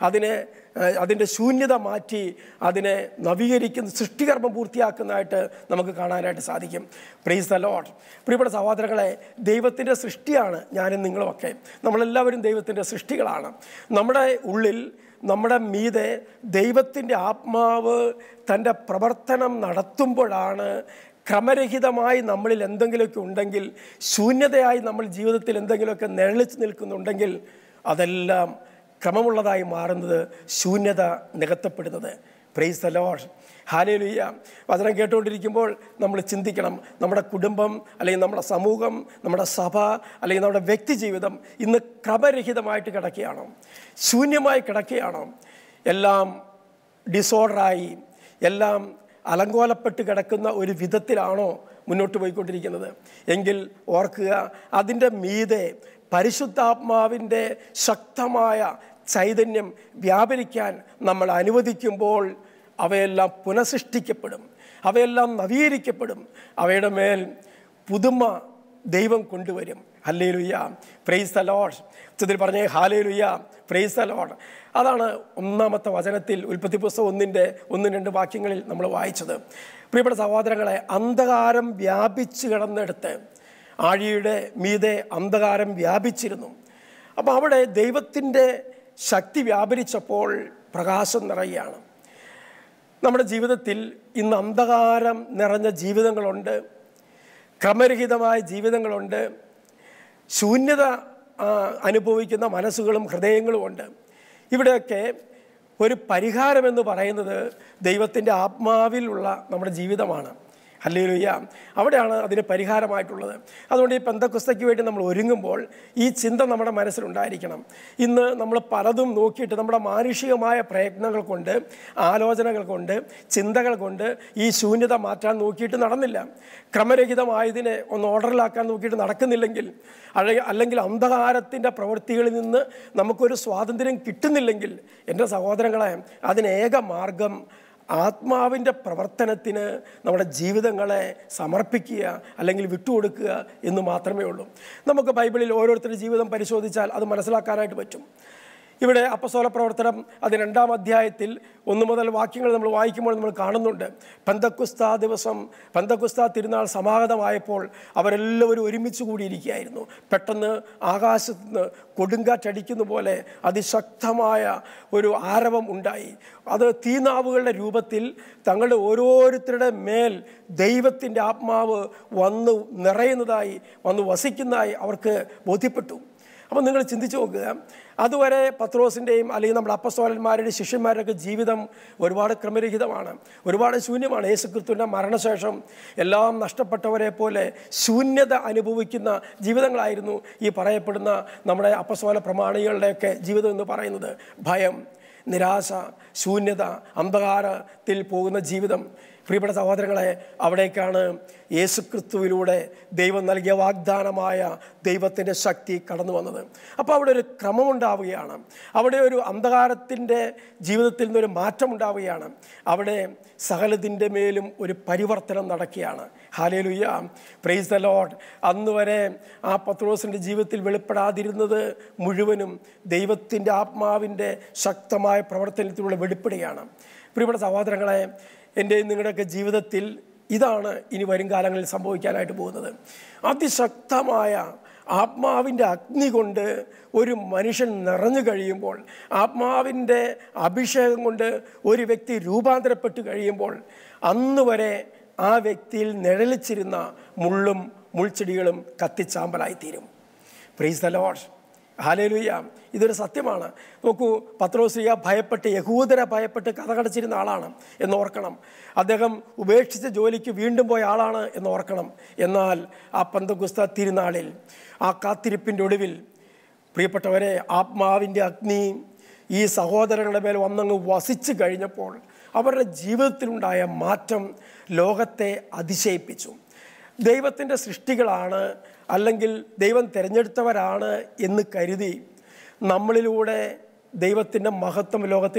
Speaker 2: അതിൻ്റെ ശൂന്യത മാറ്റി അതിനെ നവീകരിക്കുന്ന, സൃഷ്ടികർമ്മം പൂർത്തിയാക്കുന്നതായിട്ട് നമുക്ക് കാണാനായിട്ട് സാധിക്കും. Praise the lord. പ്രിയപ്പെട്ട സഹോദരങ്ങളെ, ദൈവത്തിൻ്റെ സൃഷ്ടിയാണ് ഞാനും നിങ്ങളുമൊക്കെ. നമ്മളെല്ലാവരും ദൈവത്തിൻ്റെ സൃഷ്ടികളാണ്. നമ്മുടെ ഉള്ളിൽ, നമ്മുടെ മീതെ ദൈവത്തിൻ്റെ ആത്മാവ് തൻ്റെ പ്രവർത്തനം നടത്തുമ്പോഴാണ് ക്രമരഹിതമായി നമ്മളിൽ എന്തെങ്കിലുമൊക്കെ ഉണ്ടെങ്കിൽ, ശൂന്യതയായി നമ്മൾ ജീവിതത്തിൽ എന്തെങ്കിലുമൊക്കെ നിഴലിച്ച് നിൽക്കുന്നുണ്ടെങ്കിൽ അതെല്ലാം ക്രമമുള്ളതായി മാറുന്നത്, ശൂന്യത നികത്തപ്പെടുന്നത്. Praise the lord. ഹല്ലേലൂയ. വചനം കേട്ടുകൊണ്ടിരിക്കുമ്പോൾ നമ്മൾ ചിന്തിക്കണം, നമ്മുടെ കുടുംബം, അല്ലെങ്കിൽ നമ്മുടെ സമൂഹം, നമ്മുടെ സഭ, അല്ലെങ്കിൽ നമ്മുടെ വ്യക്തി ജീവിതം ഇന്ന് ക്രമരഹിതമായിട്ട് കിടക്കുകയാണോ? ശൂന്യമായി കിടക്കുകയാണോ? എല്ലാം ഡിസോർഡറായി, എല്ലാം അലങ്കോലപ്പെട്ട് കിടക്കുന്ന ഒരു വിധത്തിലാണോ മുന്നോട്ട് പോയിക്കൊണ്ടിരിക്കുന്നത്? എങ്കിൽ ഓർക്കുക, അതിൻ്റെ മീതെ പരിശുദ്ധാത്മാവിൻ്റെ ശക്തമായ ചൈതന്യം വ്യാപരിക്കാൻ നമ്മൾ അനുവദിക്കുമ്പോൾ അവയെല്ലാം പുനഃസൃഷ്ടിക്കപ്പെടും, അവയെല്ലാം നവീകരിക്കപ്പെടും, അവയുടെ മേൽ പുതുമ ദൈവം കൊണ്ടുവരും. ഹല്ലേലൂയ. Praise the lord. ഇതിൽ പറഞ്ഞേ ഹല്ലേലൂയ, പ്രൈസ് ദ ലോർഡ്. അതാണ് ഒന്നാമത്തെ വചനത്തിൽ, ഉൽപ്പത്തി പുസ്തകം 1-2 വാക്യങ്ങളിൽ നമ്മൾ വായിച്ചത്. പ്രിയപ്പെട്ട സഹോദരങ്ങളെ, അന്ധകാരം വ്യാപിച്ചു കിടന്നെടുത്ത്, ആഴിയുടെ മീതെ അന്ധകാരം വ്യാപിച്ചിരുന്നു. അപ്പോൾ അവിടെ ദൈവത്തിൻ്റെ ശക്തി വ്യാപരിച്ചപ്പോൾ പ്രകാശം നിറയുകയാണ്. നമ്മുടെ ജീവിതത്തിൽ ഇന്ന് അന്ധകാരം നിറഞ്ഞ ജീവിതങ്ങളുണ്ട്, ക്രമരഹിതമായ ജീവിതങ്ങളുണ്ട്, ശൂന്യത അനുഭവിക്കുന്ന മനസ്സുകളും ഹൃദയങ്ങളുമുണ്ട്. ഇവിടെയൊക്കെ ഒരു പരിഹാരമെന്ന് പറയുന്നത് ദൈവത്തിൻ്റെ ആത്മാവിലുള്ള നമ്മുടെ ജീവിതമാണ്. ഹല്ലേലൂയ. അവിടെയാണ് അതിന് പരിഹാരമായിട്ടുള്ളത്. അതുകൊണ്ട് ഈ പെന്തക്കോസ്തയ്ക്ക് വേണ്ടി നമ്മൾ ഒരുങ്ങുമ്പോൾ ഈ ചിന്ത നമ്മുടെ മനസ്സിലുണ്ടായിരിക്കണം. ഇന്ന് നമ്മൾ പലതും നോക്കിയിട്ട് നമ്മുടെ മാനുഷികമായ പ്രയത്നങ്ങൾ കൊണ്ട്, ആലോചനകൾ കൊണ്ട്, ചിന്തകൾ കൊണ്ട് ഈ ശൂന്യത മാറ്റാൻ നോക്കിയിട്ട് നടന്നില്ല. ക്രമരഹിതമായതിനെ ഒന്ന് ഓർഡറിലാക്കാൻ നോക്കിയിട്ട് നടക്കുന്നില്ലെങ്കിൽ, അല്ലെങ്കിൽ അന്ധകാരത്തിൻ്റെ പ്രവൃത്തികളിൽ നിന്ന് നമുക്കൊരു സ്വാതന്ത്ര്യം കിട്ടുന്നില്ലെങ്കിൽ, എൻ്റെ സഹോദരങ്ങളെ, അതിനേക മാർഗം ആത്മാവിൻ്റെ പ്രവർത്തനത്തിന് നമ്മുടെ ജീവിതങ്ങളെ സമർപ്പിക്കുക, അല്ലെങ്കിൽ വിട്ടുകൊടുക്കുക എന്ന് മാത്രമേ ഉള്ളൂ. നമുക്ക് ബൈബിളിൽ ഓരോരുത്തരുടെ ജീവിതം പരിശോധിച്ചാൽ അത് മനസ്സിലാക്കാനായിട്ട് പറ്റും. ഇവിടെ അപ്പസ്തോല പ്രവർത്തനം 2-ാം അധ്യായത്തിൽ 1 മുതൽ വാക്യങ്ങൾ നമ്മൾ വായിക്കുമ്പോൾ നമ്മൾ കാണുന്നുണ്ട്, പെന്തക്കുസ്താ തിരുനാൾ സമാഗതമായപ്പോൾ അവരെല്ലാവരും ഒരുമിച്ച് കൂടിയിരിക്കുകയായിരുന്നു. പെട്ടെന്ന് ആകാശത്ത് നിന്ന് കൊടുങ്കാറ്റടിക്കുന്ന പോലെ അതിശക്തമായ ഒരു ആരവം ഉണ്ടായി. അത് തീനാവുകളുടെ രൂപത്തിൽ തങ്ങളുടെ ഓരോരുത്തരുടെ മേൽ ദൈവത്തിൻ്റെ ആത്മാവ് വന്ന് നിറയുന്നതായി, വന്ന് വസിക്കുന്നതായി അവർക്ക് ബോധ്യപ്പെട്ടു. അപ്പോൾ നിങ്ങൾ ചിന്തിച്ചു നോക്കുക, അതുവരെ പത്രോസിൻ്റെയും അല്ലെങ്കിൽ നമ്മുടെ അപ്പസ്തോലന്മാരുടെ ശിഷ്യന്മാരുടെയൊക്കെ ജീവിതം ഒരുപാട് ക്രമരഹിതമാണ്, ഒരുപാട് ശൂന്യമാണ്. യേശുക്രിസ്തുവിൻ്റെ മരണശേഷം എല്ലാം നഷ്ടപ്പെട്ടവരെ പോലെ ശൂന്യത അനുഭവിക്കുന്ന ജീവിതങ്ങളായിരുന്നു ഈ പറയപ്പെടുന്ന നമ്മുടെ അപ്പസ്തോല പ്രമാണികളുടെയൊക്കെ ജീവിതം എന്ന് പറയുന്നത്. ഭയം, നിരാശ, ശൂന്യത, അന്ധകാരത്തിൽ പോകുന്ന ജീവിതം. പ്രിയപ്പെട്ട സഹോദരങ്ങളെ, അവിടേക്കാണ് യേശുക്രിസ്തുവിലൂടെ ദൈവം നൽകിയ വാഗ്ദാനമായ ദൈവത്തിൻ്റെ ശക്തി കടന്നു വന്നത്. അപ്പോൾ അവിടെ ഒരു ക്രമമുണ്ടാവുകയാണ്, അവിടെ ഒരു അന്ധകാരത്തിൻ്റെ ജീവിതത്തിൽ നിന്നൊരു മാറ്റമുണ്ടാവുകയാണ്, അവിടെ സകലതിൻ്റെ മേലും ഒരു പരിവർത്തനം നടക്കുകയാണ്. Hallelujah, praise the lord. അന്ന് വരെ ആ പത്രോസിൻ്റെ ജീവിതത്തിൽ വെളിപ്പെടാതിരുന്നത് മുഴുവനും ദൈവത്തിൻ്റെ ആത്മാവിൻ്റെ ശക്തമായ പ്രവർത്തനത്തിലൂടെ വെളിപ്പെടുകയാണ്. പ്രിയപ്പെട്ട സഹോദരങ്ങളെ, എൻ്റെയും നിങ്ങളുടെയൊക്കെ ജീവിതത്തിൽ ഇതാണ് ഇനി വരും കാലങ്ങളിൽ സംഭവിക്കാനായിട്ട് പോകുന്നത്. അതിശക്തമായ ആത്മാവിൻ്റെ അഗ്നി കൊണ്ട് ഒരു മനുഷ്യൻ നിറഞ്ഞു കഴിയുമ്പോൾ, ആത്മാവിൻ്റെ അഭിഷേകം കൊണ്ട് ഒരു വ്യക്തി രൂപാന്തരപ്പെട്ട് കഴിയുമ്പോൾ, അന്ന് വരെ ആ വ്യക്തിയിൽ നിഴലിച്ചിരുന്ന മുള്ളും മുൾച്ചെടികളും കത്തിച്ചാമ്പലായിത്തീരും. Praise the lord. ഹല്ലേലൂയ. ഇതൊരു സത്യമാണ്. നോക്കൂ, പത്രോസ്ലീഹ ഭയപ്പെട്ട്, യഹൂദരെ ഭയപ്പെട്ട് കഥകടച്ചിരുന്ന ആളാണ് എന്നോർക്കണം. അദ്ദേഹം ഉപേക്ഷിച്ച ജോലിക്ക് വീണ്ടും പോയ ആളാണ് എന്നോർക്കണം. എന്നാൽ ആ പെന്തക്കോസ്ത് തിരുനാളിൽ, ആ കാത്തിരിപ്പിൻ്റെ ഒടുവിൽ, പ്രിയപ്പെട്ടവരെ, ആത്മാവിൻ്റെ അഗ്നി ഈ സഹോദരങ്ങളുടെ മേൽ വന്നങ്ങ് വസിച്ചു കഴിഞ്ഞപ്പോൾ അവരുടെ ജീവിതത്തിലുണ്ടായ മാറ്റം ലോകത്തെ അതിശയിപ്പിച്ചു. ദൈവത്തിൻ്റെ സൃഷ്ടികളാണ്, അല്ലെങ്കിൽ ദൈവം തിരഞ്ഞെടുത്തവരാണ് എന്ന് കരുതി നമ്മളിലൂടെ ദൈവത്തിൻ്റെ മഹത്വം ലോകത്തിൽ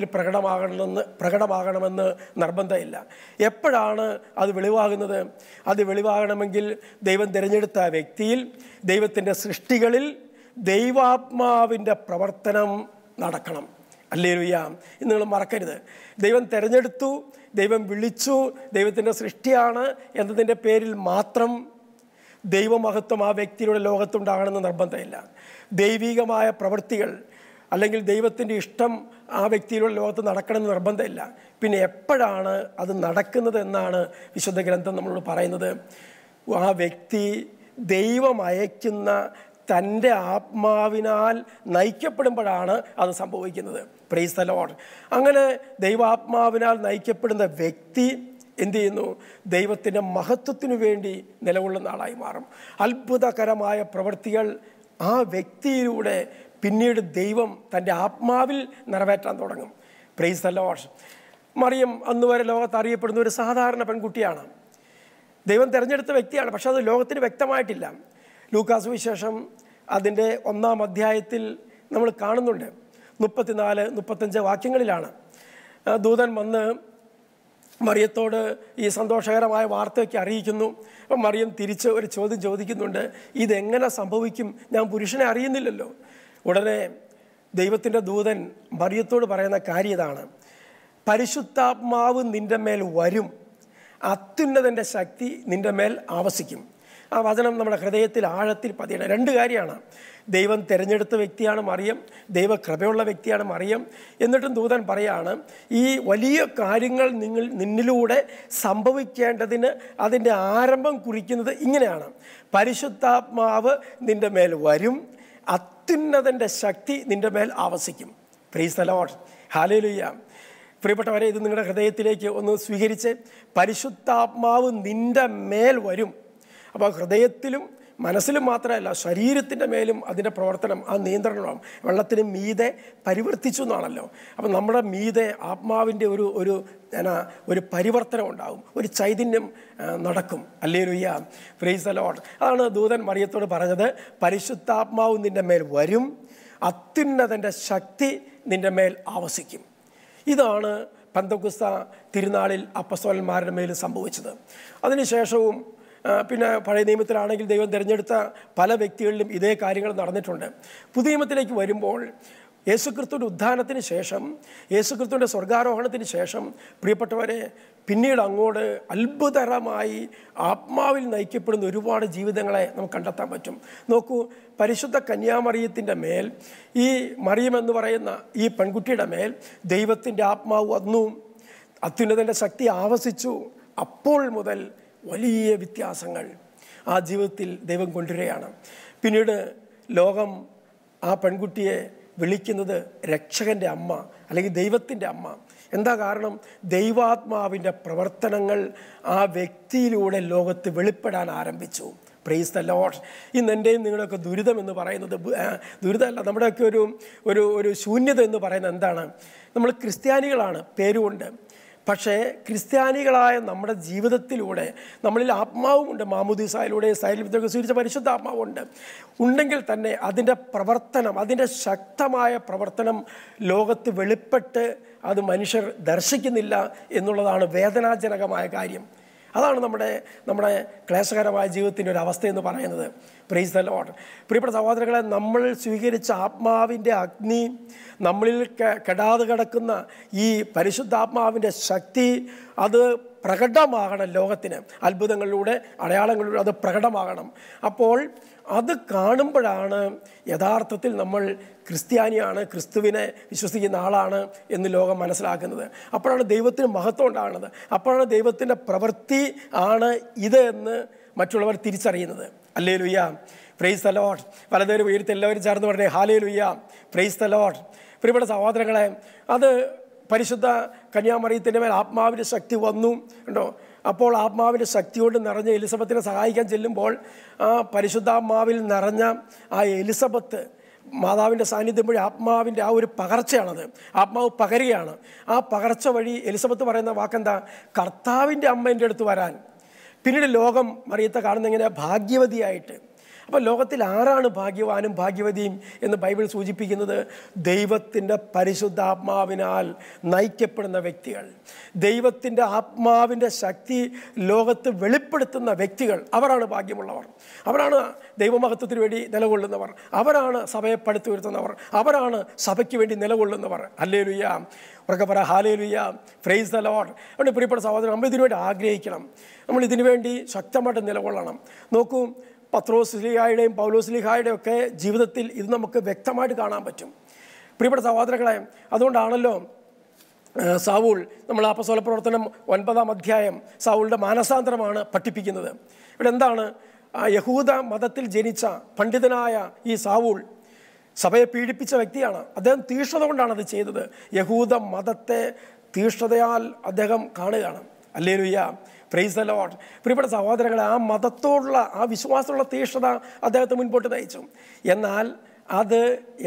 Speaker 2: പ്രകടമാകണമെന്ന് നിർബന്ധമില്ല. എപ്പോഴാണ് അത് വെളിവാകുന്നത്? അത് വെളിവാകണമെങ്കിൽ ദൈവം തിരഞ്ഞെടുത്ത വ്യക്തിയിൽ, ദൈവത്തിൻ്റെ സൃഷ്ടികളിൽ ദൈവാത്മാവിൻ്റെ പ്രവർത്തനം നടക്കണം. ഹല്ലേലൂയ. ഇത് നിങ്ങൾ മറക്കരുത്. ദൈവം തിരഞ്ഞെടുത്തു, ദൈവം വിളിച്ചു, ദൈവത്തിൻ്റെ സൃഷ്ടിയാണ് എന്നതിൻ്റെ പേരിൽ മാത്രം ദൈവമഹത്വം ആ വ്യക്തിയുടെ ലോകത്തുണ്ടാകണമെന്ന് നിർബന്ധമില്ല. ദൈവികമായ പ്രവൃത്തികൾ അല്ലെങ്കിൽ ദൈവത്തിൻ്റെ ഇഷ്ടം ആ വ്യക്തിയുടെ ലോകത്ത് നടക്കണമെന്ന് നിർബന്ധമില്ല. പിന്നെ എപ്പോഴാണ് അത് നടക്കുന്നത് എന്നാണ് വിശുദ്ധ ഗ്രന്ഥം നമ്മളോട് പറയുന്നത്. ആ വ്യക്തി ദൈവം അയക്കുന്ന തൻ്റെ ആത്മാവിനാൽ നയിക്കപ്പെടുമ്പോഴാണ് അത് സംഭവിക്കുന്നത്. Praise the lord. അങ്ങനെ ദൈവാത്മാവിനാൽ നയിക്കപ്പെടുന്ന വ്യക്തി എന്ത് ചെയ്യുന്നു? ദൈവത്തിൻ്റെ മഹത്വത്തിനു വേണ്ടി നിലകൊള്ളുന്ന ആളായി മാറും. അത്ഭുതകരമായ പ്രവൃത്തികൾ ആ വ്യക്തിയിലൂടെ പിന്നീട് ദൈവം തൻ്റെ ആത്മാവിൽ നിറവേറ്റാൻ തുടങ്ങും. Price the Lord. മറിയം അന്ന് വരെ ലോകത്ത് അറിയപ്പെടുന്ന ഒരു സാധാരണ പെൺകുട്ടിയാണ്. ദൈവം തിരഞ്ഞെടുത്ത വ്യക്തിയാണ്, പക്ഷെ അത് ലോകത്തിന് വ്യക്തമായിട്ടില്ല. ലൂക്കാ സുവിശേഷം അതിൻ്റെ 1-ാം അധ്യായത്തിൽ നമ്മൾ കാണുന്നുണ്ട്. 34-35 വാക്യങ്ങളിലാണ് ദൂതൻ വന്ന് മറിയത്തോട് ഈ സന്തോഷകരമായ വാർത്തയൊക്കെ അറിയിക്കുന്നു. അപ്പം മറിയം തിരിച്ച് ഒരു ചോദ്യം ചോദിക്കുന്നുണ്ട്, ഇതെങ്ങനെ സംഭവിക്കും? ഞാൻ പുരുഷനെ അറിയുന്നില്ലല്ലോ. ഉടനെ ദൈവത്തിൻ്റെ ദൂതൻ മറിയത്തോട് പറയുന്ന കാര്യം ഇതാണ്: പരിശുദ്ധാത്മാവ് നിൻ്റെ മേൽ വരും, അത്യുന്നതൻ്റെ ശക്തി നിൻ്റെ മേൽ ആവസിക്കും. ആ വചനം നമ്മുടെ ഹൃദയത്തിൽ ആഴത്തിൽ പതിയണം. 2 കാര്യമാണ്. ദൈവം തിരഞ്ഞെടുത്ത വ്യക്തിയാണ് മറിയം, ദൈവകൃപയുള്ള വ്യക്തിയാണ് മറിയം. എന്നിട്ടും ദൂതൻ പറയാണ്, ഈ വലിയ കാര്യങ്ങൾ നിന്നിലൂടെ സംഭവിക്കേണ്ടതിന് അതിൻ്റെ ആരംഭം കുറിക്കുന്നത് ഇങ്ങനെയാണ്: പരിശുദ്ധാത്മാവ് നിൻ്റെ മേൽ വരും, അത്യുന്നതൻ്റെ ശക്തി നിൻ്റെ മേൽ ആവസിക്കും. Praise the lord. ഹല്ലേലൂയ. പ്രിയപ്പെട്ടവരെ, ഇത് നിങ്ങളുടെ ഹൃദയത്തിലേക്ക് ഒന്ന് സ്വീകരിച്ച്, പരിശുദ്ധാത്മാവ് നിൻ്റെ മേൽ വരും. അപ്പോൾ ഹൃദയത്തിലും മനസ്സിലും മാത്രമല്ല, ശരീരത്തിൻ്റെ മേലും അതിൻ്റെ പ്രവർത്തനം, ആ നിയന്ത്രണം വെള്ളത്തിന് മീതെ പരിവർത്തിച്ചു എന്നാണല്ലോ. അപ്പം നമ്മുടെ മീതെ ആത്മാവിൻ്റെ ഒരു പരിവർത്തനം ഉണ്ടാകും, ഒരു ചൈതന്യം നടക്കും. ഹല്ലേലൂയ. Praise the lord. അതാണ് ദൂതൻ മറിയത്തോട് പറഞ്ഞത്: പരിശുദ്ധാത്മാവ് നിൻ്റെ മേൽ വരും, അത്യുന്നതൻ്റെ ശക്തി നിൻ്റെ മേൽ ആവസിക്കും. ഇതാണ് പെന്തക്കോസ്ത് തിരുനാളിൽ അപ്പസ്തോലന്മാരുടെ മേൽ സംഭവിച്ചത്. അതിനുശേഷവും പിന്നെ പഴയ നിയമത്തിലാണെങ്കിൽ ദൈവം തിരഞ്ഞെടുത്ത പല വ്യക്തികളിലും ഇതേ കാര്യങ്ങൾ നടന്നിട്ടുണ്ട്. പുതിയ നിയമത്തിലേക്ക് വരുമ്പോൾ യേശുക്രിസ്തുവിൻ്റെ ഉത്ഥാനത്തിന് ശേഷം, യേശുക്രിസ്തുവിൻ്റെ സ്വർഗാരോഹണത്തിന് ശേഷം, പ്രിയപ്പെട്ടവരെ, പിന്നീട് അങ്ങോട്ട് അത്ഭുതകരമായി ആത്മാവിൽ നയിക്കപ്പെടുന്ന ഒരുപാട് ജീവിതങ്ങളെ നമുക്ക് കണ്ടെത്താൻ പറ്റും. നോക്കൂ, പരിശുദ്ധ കന്യാമറിയത്തിൻ്റെ മേൽ, ഈ മറിയം എന്ന് പറയുന്ന ഈ പെൺകുട്ടിയുടെ മേൽ ദൈവത്തിൻ്റെ ആത്മാവ് വന്നു, അത്യുന്നതൻ്റെ ശക്തി ആവസിച്ചു. അപ്പോൾ മുതൽ വലിയ വ്യത്യാസങ്ങൾ ആ ജീവിതത്തിൽ ദൈവം കൊണ്ടുവരികയാണ്. പിന്നീട് ലോകം ആ പെൺകുട്ടിയെ വിളിക്കുന്നത് രക്ഷകൻ്റെ അമ്മ, അല്ലെങ്കിൽ ദൈവത്തിൻ്റെ അമ്മ. എന്താ കാരണം? ദൈവാത്മാവിൻ്റെ പ്രവർത്തനങ്ങൾ ആ വ്യക്തിയിലൂടെ ലോകത്ത് വെളിപ്പെടാൻ ആരംഭിച്ചു. Praise the lord. ഇന്ന് എൻ്റെയും നിങ്ങളൊക്കെ ദുരിതം എന്ന് പറയുന്നത്, ദുരിതമല്ല, നമ്മുടെയൊക്കെ ഒരു ശൂന്യത എന്ന് പറയുന്നത് എന്താണ്? നമ്മൾ ക്രിസ്ത്യാനികളാണ് പേരുകൊണ്ട്, പക്ഷേ ക്രിസ്ത്യാനികളായ നമ്മുടെ ജീവിതത്തിലൂടെ നമ്മളിൽ ആത്മാവുമുണ്ട്. മാമുദീസായിലൂടെ സൈലത്തിലൊക്കെ സ്വീകരിച്ച പരിശുദ്ധ ആത്മാവുണ്ട് ഉണ്ടെങ്കിൽ തന്നെ അതിൻ്റെ പ്രവർത്തനം, അതിൻ്റെ ശക്തമായ പ്രവർത്തനം ലോകത്ത് വെളിപ്പെട്ട് അത് മനുഷ്യർ ദർശിക്കുന്നില്ല എന്നുള്ളതാണ് വേദനാജനകമായ കാര്യം. അതാണ് നമ്മുടെ ക്ലേശകരമായ ജീവിതത്തിൻ്റെ ഒരു അവസ്ഥയെന്ന് പറയുന്നത്. Praise the lord. പ്രിയപ്പെട്ട സഹോദരങ്ങളെ, നമ്മൾ സ്വീകരിച്ച ആത്മാവിൻ്റെ അഗ്നി, നമ്മളിൽ കെടാതെ കിടക്കുന്ന ഈ പരിശുദ്ധാത്മാവിൻ്റെ ശക്തി അത് പ്രകടമാകണം ലോകത്തിന്. അത്ഭുതങ്ങളിലൂടെ, അടയാളങ്ങളിലൂടെ അത് പ്രകടമാകണം. അപ്പോൾ അത് കാണുമ്പോഴാണ് യഥാർത്ഥത്തിൽ നമ്മൾ ക്രിസ്ത്യാനിയാണ്, ക്രിസ്തുവിനെ വിശ്വസിക്കുന്ന ആളാണ് എന്ന് ലോകം മനസ്സിലാക്കുന്നത്. അപ്പോഴാണ് ദൈവത്തിന് മഹത്വം ഉണ്ടാകുന്നത്. അപ്പോഴാണ് ദൈവത്തിൻ്റെ പ്രവൃത്തി ആണ് ഇത് എന്ന് മറ്റുള്ളവർ തിരിച്ചറിയുന്നത്. Hallelujah, praise the lord. പലതരം ഉയർത്തി എല്ലാവരും ചേർന്ന് പറഞ്ഞേ ഹല്ലേലൂയ, പ്രൈസ് ദ ലോർഡ്. പ്രിയപ്പെട്ട സഹോദരങ്ങളെ, അത് പരിശുദ്ധ കന്യാമറിയത്തിൻ്റെ മേൽ ആത്മാവിൻ്റെ ശക്തി വന്നു കണ്ടോ. അപ്പോൾ ആത്മാവിൻ്റെ ശക്തിയോട് നിറഞ്ഞ എലിസബത്തിനെ സഹായിക്കാൻ ചെല്ലുമ്പോൾ ആ പരിശുദ്ധാത്മാവിൽ നിറഞ്ഞ ആ എലിസബത്ത് മാതാവിൻ്റെ സാന്നിധ്യം വഴി ആത്മാവിൻ്റെ ആ ഒരു പകർച്ചയാണത്. ആത്മാവ് പകരുകയാണ്. ആ പകർച്ച വഴി എലിസബത്ത് പറയുന്ന വാക്കെന്താ? കർത്താവിൻ്റെ അമ്മ എൻ്റെ അടുത്ത് വരാൻ. പിന്നീട് ലോകം മറിയത്തെ കാണുന്ന എങ്ങനെ? ഭാഗ്യവതിയായിട്ട്. അപ്പോൾ ലോകത്തിൽ ആരാണ് ഭാഗ്യവാനും ഭാഗ്യവതിയും എന്ന് ബൈബിൾ സൂചിപ്പിക്കുന്നത്? ദൈവത്തിൻ്റെ പരിശുദ്ധാത്മാവിനാൽ നയിക്കപ്പെടുന്ന വ്യക്തികൾ, ദൈവത്തിൻ്റെ ആത്മാവിൻ്റെ ശക്തി ലോകത്ത് വെളിപ്പെടുത്തുന്ന വ്യക്തികൾ, അവരാണ് ഭാഗ്യമുള്ളവർ. അവരാണ് ദൈവമഹത്വത്തിന് വേണ്ടി നിലകൊള്ളുന്നവർ. അവരാണ് സഭയെ പടുത്തുയർത്തുന്നവർ. അവരാണ് സഭയ്ക്ക് വേണ്ടി നിലകൊള്ളുന്നവർ. ഹല്ലേലൂയ, ഉറക്കെ പറ ഹല്ലേലൂയ, പ്രൈസ് ദ ലോർഡ്. അതുകൊണ്ട് പ്രിയപ്പെട്ട സഹോദരൻ, നമ്മൾ ഇതിനുവേണ്ടി ആഗ്രഹിക്കണം. നമ്മൾ ഇതിനു വേണ്ടി ശക്തമായിട്ട് നിലകൊള്ളണം. നോക്കൂ, പത്രോസ്ലീഹായുടെയും പൗലോസ്ലീഹായുടെയും ഒക്കെ ജീവിതത്തിൽ ഇത് നമുക്ക് വ്യക്തമായിട്ട് കാണാൻ പറ്റും. പ്രിയപ്പെട്ട സഹോദരങ്ങളെ, അതുകൊണ്ടാണല്ലോ സാവൂൾ, നമ്മൾ അപ്പോസ്തല പ്രവർത്തനം 9-ാം അധ്യായം സാവൂളിൻ്റെ മാനസാന്തരമാണ് പഠിപ്പിക്കുന്നത്. ഇവിടെ എന്താണ്? യഹൂദ മതത്തിൽ ജനിച്ച പണ്ഡിതനായ ഈ സാവൂൾ സഭയെ പീഡിപ്പിച്ച വ്യക്തിയാണ്. അദ്ദേഹം തീഷ്ണത കൊണ്ടാണ് അത് ചെയ്തത്. യഹൂദ മതത്തെ തീഷ്ണതയാൽ അദ്ദേഹം കാണുകയാണ്. Hallelujah, praise the lord. പ്രിയപ്പെട്ട സഹോദരങ്ങളെ, ആ മതത്തോടുള്ള, ആ വിശ്വാസമുള്ള തീഷ്ണത അദ്ദേഹത്തെ മുൻപോട്ട് നയിച്ചു. എന്നാൽ അത്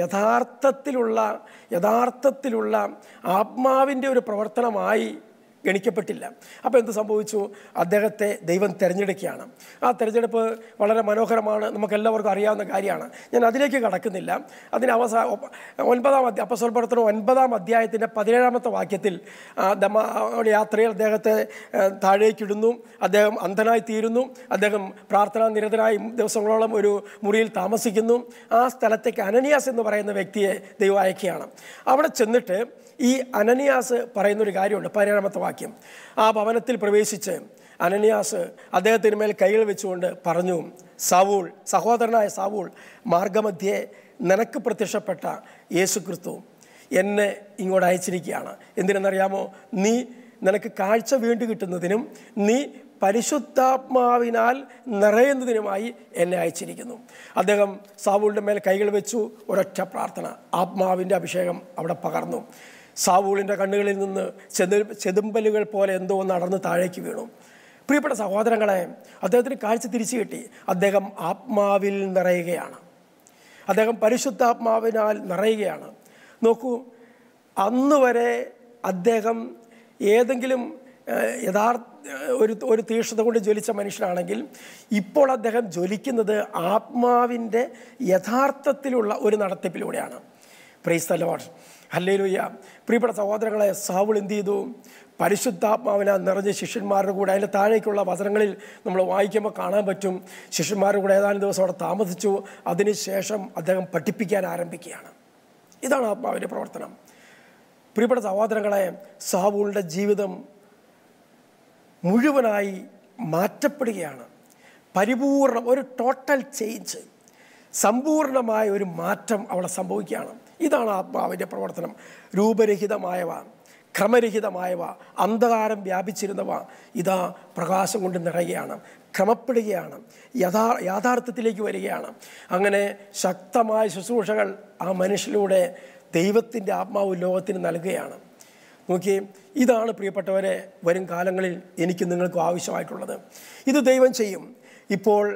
Speaker 2: യഥാർത്ഥത്തിലുള്ള ആത്മാവിൻ്റെ ഒരു പ്രവർത്തനമായി ഗണിക്കപ്പെട്ടില്ല. അപ്പോൾ എന്ത് സംഭവിച്ചു? അദ്ദേഹത്തെ ദൈവം തിരഞ്ഞെടുക്കുകയാണ്. ആ തിരഞ്ഞെടുപ്പ് വളരെ മനോഹരമാണ്, നമുക്കെല്ലാവർക്കും അറിയാവുന്ന കാര്യമാണ്. ഞാൻ അതിലേക്ക് കടക്കുന്നില്ല. അതിന് അപ്പോസ്തല പ്രവർത്തനം 9-ാം അധ്യായത്തിൻ്റെ 17-ാമത്തെ വാക്യത്തിൽ യാത്രയിൽ അദ്ദേഹത്തെ താഴേക്കിടുന്നു. അദ്ദേഹം അന്ധനായി തീരുന്നു. അദ്ദേഹം പ്രാർത്ഥനാ നിരതനായി ദിവസങ്ങളോളം ഒരു മുറിയിൽ താമസിക്കുന്നു. ആ സ്ഥലത്തേക്ക് അനനിയാസ് എന്ന് പറയുന്ന വ്യക്തിയെ ദൈവം അയക്കുകയാണ്. അവിടെ ചെന്നിട്ട് ഈ അനനിയാസ് പറയുന്നൊരു കാര്യമുണ്ട്. 17-ാമത്തെ വാക്യം. ആ ഭവനത്തിൽ പ്രവേശിച്ച് അനനിയാസ് അദ്ദേഹത്തിന് മേൽ കൈകൾ വെച്ചുകൊണ്ട് പറഞ്ഞു, സാവൂൾ, സഹോദരനായ സാവൂൾ, മാർഗമധ്യേ നിനക്ക് പ്രത്യക്ഷപ്പെട്ട യേശുക്രിസ്തു എന്നെ ഇങ്ങോട്ട് അയച്ചിരിക്കുകയാണ്. എന്തിനെന്നറിയാമോ? നിനക്ക് കാഴ്ച വീണ്ടും കിട്ടുന്നതിനും നീ പരിശുദ്ധാത്മാവിനാൽ നിറയുന്നതിനുമായി എന്നെ അയച്ചിരിക്കുന്നു. അദ്ദേഹം സാവൂളിൻ്റെ മേൽ കൈകൾ വെച്ചു. ഒരൊറ്റ പ്രാർത്ഥന, ആത്മാവിൻ്റെ അഭിഷേകം അവിടെ പകർന്നു. സാവൂളിൻ്റെ കണ്ണുകളിൽ നിന്ന് ചെതുമ്പലുകൾ പോലെ എന്തോ നടന്ന് താഴേക്ക് വീണു. പ്രിയപ്പെട്ട സഹോദരങ്ങളെ, അദ്ദേഹത്തിന് കാഴ്ച തിരിച്ചു കിട്ടി. അദ്ദേഹം ആത്മാവിൽ നിറയുകയാണ്. അദ്ദേഹം പരിശുദ്ധാത്മാവിനാൽ നിറയുകയാണ്. നോക്കൂ, അന്ന് വരെ അദ്ദേഹം ഏതെങ്കിലും ഒരു തീഷ്ണത കൊണ്ട് ജ്വലിച്ച മനുഷ്യനാണെങ്കിൽ ഇപ്പോൾ അദ്ദേഹം ജ്വലിക്കുന്നത് ആത്മാവിൻ്റെ യഥാർത്ഥത്തിലുള്ള ഒരു നടത്തിപ്പിലൂടെയാണ്. Praise the lord, hallelujah. പ്രിയപ്പെട്ട സഹോദരങ്ങളെ, സാവൂൾ എന്ത് ചെയ്തു? പരിശുദ്ധാത്മാവിനാൽ നിറഞ്ഞ ശിഷ്യന്മാരുടെ കൂടെ, അതിൻ്റെ താഴേക്കുള്ള വചനങ്ങളിൽ നമ്മൾ വായിക്കുമ്പോൾ കാണാൻ പറ്റും, ശിഷ്യന്മാരുടെ കൂടെ ഏതാനും ദിവസം അവിടെ താമസിച്ചു. അതിനുശേഷം അദ്ദേഹം പഠിപ്പിക്കാൻ ആരംഭിക്കുകയാണ്. ഇതാണ് ആത്മാവിൻ്റെ പ്രവർത്തനം. പ്രിയപ്പെട്ട സഹോദരങ്ങളെ, സാവൂളിൻ്റെ ജീവിതം മുഴുവനായി മാറ്റപ്പെടുകയാണ്. പരിപൂർണം, ഒരു ടോട്ടൽ ചേഞ്ച്, സമ്പൂർണമായ ഒരു മാറ്റം അവിടെ സംഭവിക്കുകയാണ്. ഇതാണ് ആത്മാവിൻ്റെ പ്രവർത്തനം. രൂപരഹിതമായവ, ക്രമരഹിതമായവ, അന്ധകാരം വ്യാപിച്ചിരുന്നവ ഇതാ പ്രകാശം കൊണ്ട് നിറയുകയാണ്, ക്രമപ്പെടുകയാണ്, യാഥാർത്ഥ്യത്തിലേക്ക് വരികയാണ്. അങ്ങനെ ശക്തമായ ശുശ്രൂഷകൾ ആ മനുഷ്യരിലൂടെ ദൈവത്തിൻ്റെ ആത്മാവ് ലോകത്തിന് നൽകുകയാണ്. നോക്കി, ഇതാണ് പ്രിയപ്പെട്ടവരെ വരും കാലങ്ങളിൽ എനിക്ക് നിങ്ങൾക്കും ആവശ്യമായിട്ടുള്ളത്. ഇത് ദൈവം ചെയ്യും. ഇപ്പോൾ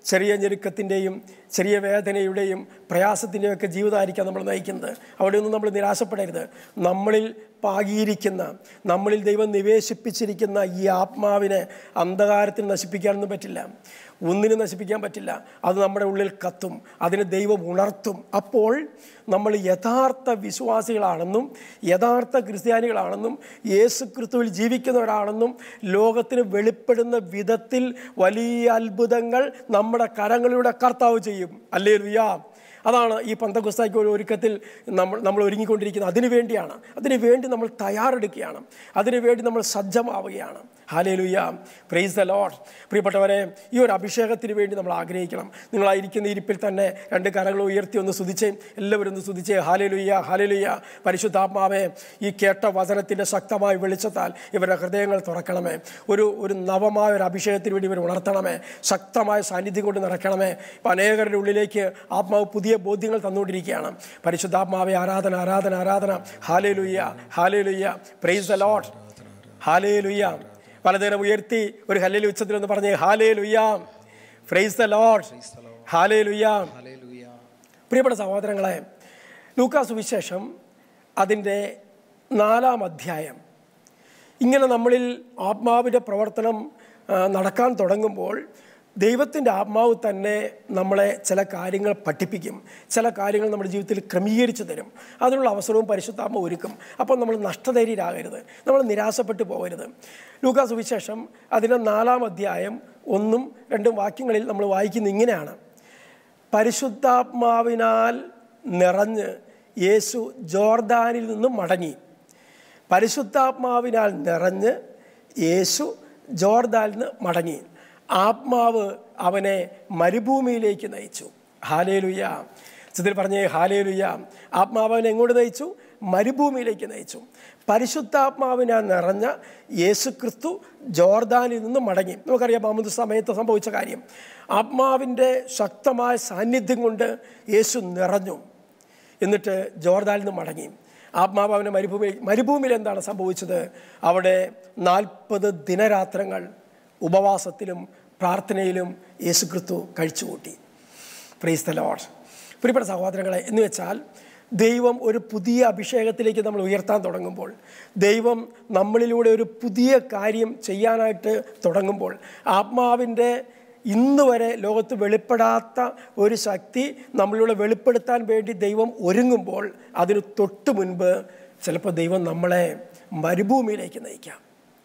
Speaker 2: ചെറിയ ഞെരുക്കത്തിൻ്റെയും ചെറിയ വേദനയുടെയും പ്രയാസത്തിൻ്റെയും ഒക്കെ ജീവിതമായിരിക്കാം നമ്മൾ നയിക്കുന്നത്. അവിടെയൊന്നും നമ്മൾ നിരാശപ്പെടരുത്. നമ്മളിൽ പാകിയിരിക്കുന്ന, നമ്മളിൽ ദൈവം നിവേശിപ്പിച്ചിരിക്കുന്ന ഈ ആത്മാവിനെ അന്ധകാരത്തിൽ നശിപ്പിക്കാനൊന്നും പറ്റില്ല, ഒന്നിനും നശിപ്പിക്കാൻ പറ്റില്ല. അത് നമ്മുടെ ഉള്ളിൽ കത്തും, അതിനെ ദൈവം ഉണർത്തും. അപ്പോൾ നമ്മൾ യഥാർത്ഥ വിശ്വാസികളാണെന്നും യഥാർത്ഥ ക്രിസ്ത്യാനികളാണെന്നും യേശു ക്രിസ്തുവിൽ ജീവിക്കുന്നവരാണെന്നും ലോകത്തിന് വെളിപ്പെടുന്ന വിധത്തിൽ വലിയ അത്ഭുതങ്ങൾ നമ്മുടെ കരങ്ങളിലൂടെ കർത്താവ് ചെയ്യും. ഹല്ലേലൂയ. അതാണ് ഈ പെന്തക്കോസ്തായ്ക്ക് ഒരു ഒരുക്കത്തിൽ നമ്മൾ ഒരുങ്ങിക്കൊണ്ടിരിക്കുന്നത്. അതിനുവേണ്ടി നമ്മൾ തയ്യാറെടുക്കുകയാണ്, അതിനുവേണ്ടി നമ്മൾ സജ്ജമാവുകയാണ്. Hallelujah, praise the lord. പ്രിയപ്പെട്ടവരെ, ഈ ഒരു അഭിഷേകത്തിന് വേണ്ടി നമ്മൾ ആഗ്രഹിക്കണം. നിങ്ങളായിരിക്കുന്ന ഇരിപ്പിൽ തന്നെ രണ്ട് കരങ്ങൾ ഉയർത്തി ഒന്ന് സ്തുതിച്ചേ, എല്ലാവരും ഒന്ന് സ്തുതിച്ചേ. Hallelujah, hallelujah. പരിശുദ്ധാത്മാവേ, ഈ കേട്ട വചനത്തിൻ്റെ ശക്തമായ വെളിച്ചത്താൽ ഇവരുടെ ഹൃദയങ്ങൾ തുറക്കണമേ. ഒരു നവമായ ഒരു അഭിഷേകത്തിന് വേണ്ടി ഇവർ ഉണർത്തണമേ. ശക്തമായ സാന്നിധ്യം കൊണ്ട് നിറയ്ക്കണമേ. ഇപ്പം അനേകരുടെ ഉള്ളിലേക്ക് ആത്മാവ് പുതിയ ബോധ്യങ്ങൾ തന്നുകൊണ്ടിരിക്കുകയാണ്. പരിശുദ്ധാത്മാവേ, ആരാധന, ആരാധന, ആരാധന. Hallelujah, hallelujah, praise the lord. Hallelujah. പലതരം ഉയർത്തി ഒരു ഹല്ലേലൂയ ഉച്ചത്തിൽ എന്ന് പറഞ്ഞേ. Hallelujah, praise the lord. Hallelujah. പ്രിയപ്പെട്ട സഹോദരങ്ങളെ, ലൂക്കാ സുവിശേഷം അതിൻ്റെ 4-ാം അധ്യായം ഇങ്ങനെ നമ്മളിൽ ആത്മാവിൻ്റെ പ്രവർത്തനം നടക്കാൻ തുടങ്ങുമ്പോൾ ദൈവത്തിൻ്റെ ആത്മാവ് തന്നെ നമ്മളെ ചില കാര്യങ്ങൾ പഠിപ്പിക്കും, ചില കാര്യങ്ങൾ നമ്മുടെ ജീവിതത്തിൽ ക്രമീകരിച്ച് തരും. അതിനുള്ള അവസരവും പരിശുദ്ധാത്മാവ് ഒരുക്കും. അപ്പോൾ നമ്മൾ നഷ്ടധൈര്യരാകരുത്, നമ്മൾ നിരാശപ്പെട്ടു പോകരുത്. ലൂക്കാ സുവിശേഷം അതിൻ്റെ 4-ാം അധ്യായം 1-2 വാക്യങ്ങളിൽ നമ്മൾ വായിക്കുന്നത് ഇങ്ങനെയാണ്: പരിശുദ്ധാത്മാവിനാൽ നിറഞ്ഞ് യേശു ജോർദാനിൽ നിന്നും മടങ്ങി. പരിശുദ്ധാത്മാവിനാൽ നിറഞ്ഞ് യേശു ജോർദാനിൽ നിന്ന് മടങ്ങി. ആത്മാവ് അവനെ മരുഭൂമിയിലേക്ക് നയിച്ചു. ഹല്ലേലൂയ. ചിതിൽ പറഞ്ഞേ ഹല്ലേലൂയ. ആത്മാവ് അവനെ എങ്ങോട്ട് നയിച്ചു? മരുഭൂമിയിലേക്ക് നയിച്ചു. പരിശുദ്ധാത്മാവിനാൽ നിറഞ്ഞ യേശു ക്രിസ്തു ജോർദാനിൽ നിന്ന് മടങ്ങി. നമുക്കറിയാം മാമോദീസ സമയത്ത് സംഭവിച്ച കാര്യം. ആത്മാവിൻ്റെ ശക്തമായ സാന്നിധ്യം കൊണ്ട് യേശു നിറഞ്ഞു. എന്നിട്ട് ജോർദാനിൽ നിന്ന് മടങ്ങി. ആത്മാവ് അവനെ മരുഭൂമിയിൽ എന്താണ് സംഭവിച്ചത്? അവിടെ 40 ദിനരാത്രങ്ങൾ ഉപവാസത്തിലും പ്രാർത്ഥനയിലും യേശുക്രിസ്തു കഴിച്ചുകൂട്ടി. Price the lord. പ്രിയപ്പെട്ട സഹോദരങ്ങളെ, എന്ന് വെച്ചാൽ ദൈവം ഒരു പുതിയ അഭിഷേകത്തിലേക്ക് നമ്മൾ ഉയർത്താൻ തുടങ്ങുമ്പോൾ, ദൈവം നമ്മളിലൂടെ ഒരു പുതിയ കാര്യം ചെയ്യാനായിട്ട് തുടങ്ങുമ്പോൾ, ആത്മാവിൻ്റെ ഇന്ന് വരെ ലോകത്ത് വെളിപ്പെടാത്ത ഒരു ശക്തി നമ്മളിലൂടെ വെളിപ്പെടുത്താൻ വേണ്ടി ദൈവം ഒരുങ്ങുമ്പോൾ, അതിന് തൊട്ട് മുൻപ് ചിലപ്പോൾ ദൈവം നമ്മളെ മരുഭൂമിയിലേക്ക് നയിക്കാം,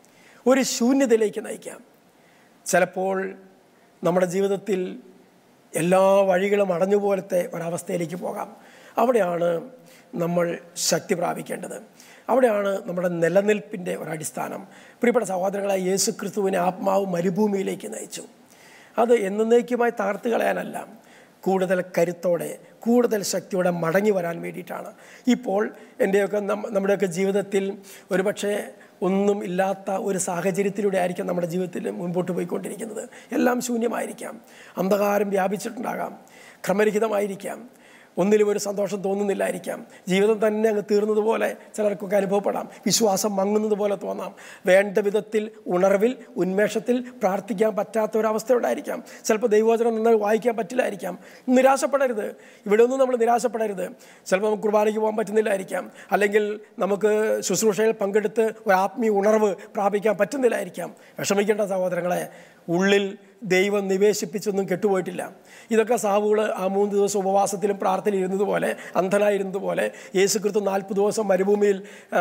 Speaker 2: ഒരു ശൂന്യതയിലേക്ക് നയിക്കാം. ചിലപ്പോൾ നമ്മുടെ ജീവിതത്തിൽ എല്ലാ വഴികളും അടഞ്ഞുപോലത്തെ ഒരവസ്ഥയിലേക്ക് പോകാം. അവിടെയാണ് നമ്മൾ ശക്തി പ്രാപിക്കേണ്ടത്. അവിടെയാണ് നമ്മുടെ നിലനിൽപ്പിൻ്റെ ഒരടിസ്ഥാനം. പ്രിയപ്പെട്ട സഹോദരങ്ങളെ, യേശു ക്രിസ്തുവിനെ ആത്മാവ് മരുഭൂമിയിലേക്ക് നയിച്ചു. അത് എന്നേക്കുമായി തകർത്ത് കളയാനല്ല, കൂടുതൽ കരുത്തോടെ കൂടുതൽ ശക്തിയോടെ മടങ്ങി വരാൻ വേണ്ടിയിട്ടാണ്. ഇപ്പോൾ നമ്മുടെയൊക്കെ ജീവിതത്തിൽ ഒരുപക്ഷെ ഒന്നും ഇല്ലാത്ത ഒരു സാഹചര്യത്തിലൂടെ ആയിരിക്കാം നമ്മുടെ ജീവിതത്തിൽ മുൻപോട്ട് പോയിക്കൊണ്ടിരിക്കുന്നത്. എല്ലാം ശൂന്യമായിരിക്കാം, അന്ധകാരം വ്യാപിച്ചിട്ടുണ്ടാകാം, ക്രമരഹിതമായിരിക്കാം, ഒന്നിലും ഒരു സന്തോഷം തോന്നുന്നില്ലായിരിക്കാം, ജീവിതം തന്നെ അങ്ങ് തീർന്നതുപോലെ ചിലർക്കൊക്കെ അനുഭവപ്പെടാം, വിശ്വാസം മങ്ങുന്നത് പോലെ തോന്നാം, വേണ്ട വിധത്തിൽ ഉണർവിൽ ഉന്മേഷത്തിൽ പ്രാർത്ഥിക്കാൻ പറ്റാത്ത ഒരവസ്ഥ ഉണ്ടായിരിക്കാം, ചിലപ്പോൾ ദൈവവചനം നന്നായി വായിക്കാൻ പറ്റില്ലായിരിക്കാം. നിരാശപ്പെടരുത്, ഇവിടെ ഒന്നും നമ്മൾ നിരാശപ്പെടരുത്. ചിലപ്പോൾ നമുക്ക് കുർബാനയ്ക്ക് പോകാൻ പറ്റുന്നില്ലായിരിക്കാം, അല്ലെങ്കിൽ നമുക്ക് ശുശ്രൂഷയിൽ പങ്കെടുത്ത് ഒരു ആത്മീയ ഉണർവ് പ്രാപിക്കാൻ പറ്റുന്നില്ലായിരിക്കാം. വിഷമിക്കേണ്ട സഹോദരങ്ങളെ, ഉള്ളിൽ ദൈവം നിവേശിപ്പിച്ചൊന്നും കെട്ടുപോയിട്ടില്ല. ഇതൊക്കെ സാവുകൾ ആ 3 ദിവസം ഉപവാസത്തിലും പ്രാർത്ഥനയിൽ ഇരുന്നതുപോലെ, അന്ധനായിരുന്നതുപോലെ, യേശുക്രിസ്തു 40 ദിവസം മരുഭൂമിയിൽ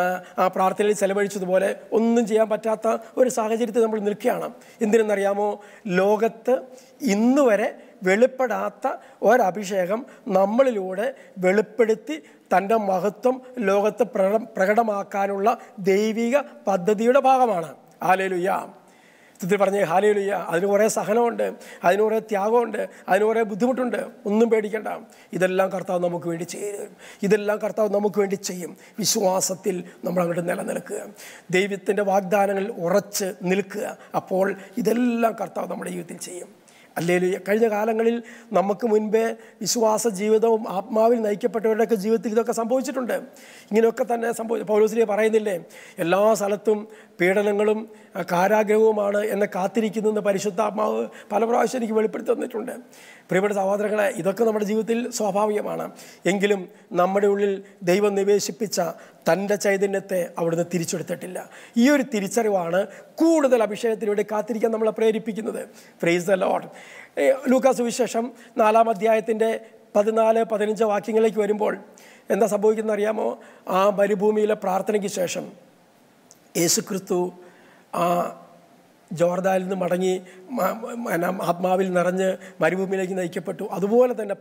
Speaker 2: ആ പ്രാർത്ഥനയിൽ ചെലവഴിച്ചതുപോലെ ഒന്നും ചെയ്യാൻ പറ്റാത്ത ഒരു സാഹചര്യത്തിൽ നമ്മൾ നിൽക്കുകയാണ്. എന്തിനെന്നറിയാമോ? ലോകത്ത് ഇന്ന് വരെ വെളിപ്പെടാത്ത ഒരഭിഷേകം നമ്മളിലൂടെ വെളിപ്പെടുത്തി തൻ്റെ മഹത്വം ലോകത്ത് പ്രകടമാക്കാനുള്ള ദൈവിക പദ്ധതിയുടെ ഭാഗമാണ്. ഹല്ലേലൂയ. ഇതിൽ പറഞ്ഞേ ഹല്ലേലൂയ. അതിന് കുറേ സഹനമുണ്ട്, അതിന് കുറേ ത്യാഗമുണ്ട്, അതിന് കുറേ ബുദ്ധിമുട്ടുണ്ട്. ഒന്നും പേടിക്കണ്ട. ഇതെല്ലാം കർത്താവ് നമുക്ക് വേണ്ടി ചെയ്യും. ഇതെല്ലാം കർത്താവ് നമുക്ക് വേണ്ടി ചെയ്യും. വിശ്വാസത്തിൽ നമ്മൾ അങ്ങോട്ട് നിലനിൽക്കുക, ദൈവത്തിൻ്റെ വാഗ്ദാനങ്ങളിൽ ഉറച്ച് നിൽക്കുക. അപ്പോൾ ഇതെല്ലാം കർത്താവ് നമ്മുടെ ജീവിതത്തിൽ ചെയ്യും. അല്ലെങ്കിൽ കഴിഞ്ഞ കാലങ്ങളിൽ നമുക്ക് മുൻപേ വിശ്വാസ ജീവിതവും ആത്മാവിൽ നയിക്കപ്പെട്ടവരുടെയൊക്കെ ജീവിതത്തിൽ ഇതൊക്കെ സംഭവിച്ചിട്ടുണ്ട്. ഇങ്ങനെയൊക്കെ തന്നെ പൗലോസിലെ പറയുന്നില്ലേ, എല്ലാ സ്ഥലത്തും പീഡനങ്ങളും കാരാഗ്രഹവുമാണ് എന്നെ കാത്തിരിക്കുന്നതെന്ന് പരിശുദ്ധാത്മാവ് പല പ്രാവശ്യം എനിക്ക് വെളിപ്പെടുത്തി തന്നിട്ടുണ്ട്. പ്രിയപ്പെട്ട സഹോദരങ്ങളെ, ഇതൊക്കെ നമ്മുടെ ജീവിതത്തിൽ സ്വാഭാവികമാണ്. എങ്കിലും നമ്മുടെ ഉള്ളിൽ ദൈവം നിവേശിപ്പിച്ച തൻ്റെ ചൈതന്യത്തെ അവിടുന്ന് തിരിച്ചെടുത്തിട്ടില്ല. ഈ ഒരു തിരിച്ചറിവാണ് കൂടുതൽ അഭിഷേകത്തിന് വേണ്ടി കാത്തിരിക്കാൻ നമ്മളെ പ്രേരിപ്പിക്കുന്നത്. Price the Lord. ലൂക്കാ സുവിശേഷം 4-ാം അധ്യായത്തിൻ്റെ 14-15 വാക്യങ്ങളിലേക്ക് വരുമ്പോൾ എന്താ സംഭവിക്കുന്നത് അറിയാമോ? ആ മരുഭൂമിയിലെ പ്രാർത്ഥനയ്ക്ക് ശേഷം യേശുക്രിസ്തു ആ ജോർദാനിൽ നിന്ന് മടങ്ങി ആത്മാവിൽ നിറഞ്ഞ് മരുഭൂമിയിലേക്ക് നയിക്കപ്പെട്ടു. അതുപോലെ തന്നെ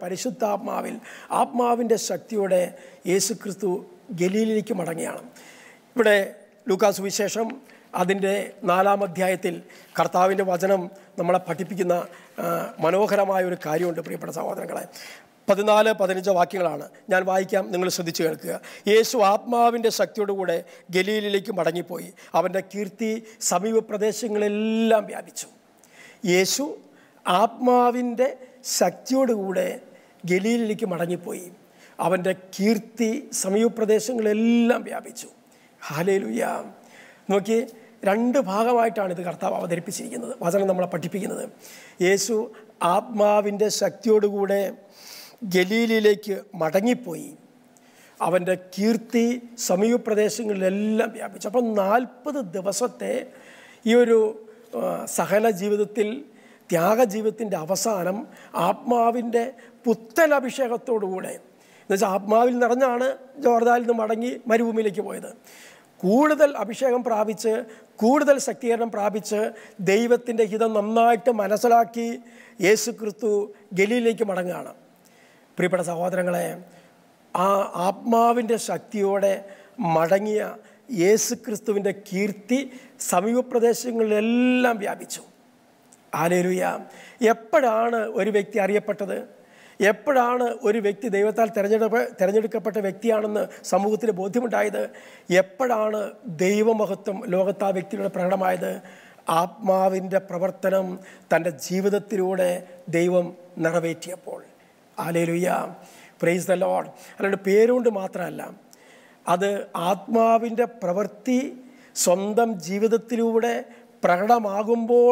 Speaker 2: ആത്മാവിൻ്റെ ശക്തിയോടെ യേശുക്രിസ്തു ഗലീലയിലേക്ക് മടങ്ങിയാണ്. ഇവിടെ ലൂക്കാ സുവിശേഷം അതിൻ്റെ 4-ാം അധ്യായത്തിൽ കർത്താവിൻ്റെ വചനം നമ്മളെ പഠിപ്പിക്കുന്ന മനോഹരമായ ഒരു കാര്യമുണ്ട്. പ്രിയപ്പെട്ട സഹോദരങ്ങളെ, 14-15 വാക്യങ്ങളാണ് ഞാൻ വായിക്കാം, നിങ്ങൾ ശ്രദ്ധിച്ചു കേൾക്കുക. യേശു ആത്മാവിൻ്റെ ശക്തിയോടുകൂടെ ഗലീലയിലേക്ക് മടങ്ങിപ്പോയി. അവൻ്റെ കീർത്തി സമീപ പ്രദേശങ്ങളെല്ലാം വ്യാപിച്ചു. യേശു ആത്മാവിൻ്റെ ശക്തിയോടുകൂടെ ഗലീലയിലേക്ക് മടങ്ങിപ്പോയി. അവൻ്റെ കീർത്തി സമീപ പ്രദേശങ്ങളെല്ലാം വ്യാപിച്ചു. ഹല്ലേലൂയ. നോക്കി, 2 ഭാഗമായിട്ടാണ് ഇത് കർത്താവ് അവതരിപ്പിച്ചിരിക്കുന്നത്. വചനം നമ്മളെ പഠിപ്പിക്കുന്നത്, യേശു ആത്മാവിൻ്റെ ശക്തിയോടുകൂടെ ഗലീലയിലേക്ക് മടങ്ങിപ്പോയി. അവൻ്റെ കീർത്തി സമീപ പ്രദേശങ്ങളിലെല്ലാം വ്യാപിച്ചു. അപ്പം 40 ദിവസത്തെ ഈ ഒരു സഹന ജീവിതത്തിൽ, ത്യാഗജീവിതത്തിൻ്റെ അവസാനം ആത്മാവിൻ്റെ പുത്തൻ അഭിഷേകത്തോടുകൂടെ, എന്നുവെച്ചാൽ ആത്മാവിൽ നിറഞ്ഞാണ് ജോർദാനിൽ നിന്ന് മടങ്ങി മരുഭൂമിയിലേക്ക് പോയത്. കൂടുതൽ അഭിഷേകം പ്രാപിച്ച്, കൂടുതൽ ശക്തീകരണം പ്രാപിച്ച്, ദൈവത്തിൻ്റെ ഹിതം നന്നായിട്ട് മനസ്സിലാക്കി യേശുക്രിസ്തു ഗലീലയിലേക്ക് മടങ്ങുകയാണ്. പ്രിയപ്പെട്ട സഹോദരങ്ങളെ, ആ ആത്മാവിൻ്റെ ശക്തിയോടെ മടങ്ങിയ യേശുക്രിസ്തുവിൻ്റെ കീർത്തി സമീപ പ്രദേശങ്ങളിലെല്ലാം വ്യാപിച്ചു. ഹല്ലേലൂയ. എപ്പോഴാണ് ഒരു വ്യക്തി അറിയപ്പെട്ടത്? എപ്പോഴാണ് ഒരു വ്യക്തി ദൈവത്താൽ തിരഞ്ഞെടുക്കപ്പെട്ട വ്യക്തിയാണെന്ന് സമൂഹത്തിന് ബോധ്യമുണ്ടായത്? എപ്പോഴാണ് ദൈവമഹത്വം ലോകത്ത് ആ വ്യക്തിയുടെ പ്രകടമായത്? ആത്മാവിൻ്റെ പ്രവർത്തനം തൻ്റെ ജീവിതത്തിലൂടെ ദൈവം നിറവേറ്റിയപ്പോൾ. ഹല്ലേലൂയ. Praise the lord. അല്ലാണ്ട് പേരുകൊണ്ട് മാത്രമല്ല, അത് ആത്മാവിൻ്റെ പ്രവൃത്തി സ്വന്തം ജീവിതത്തിലൂടെ പ്രകടമാകുമ്പോൾ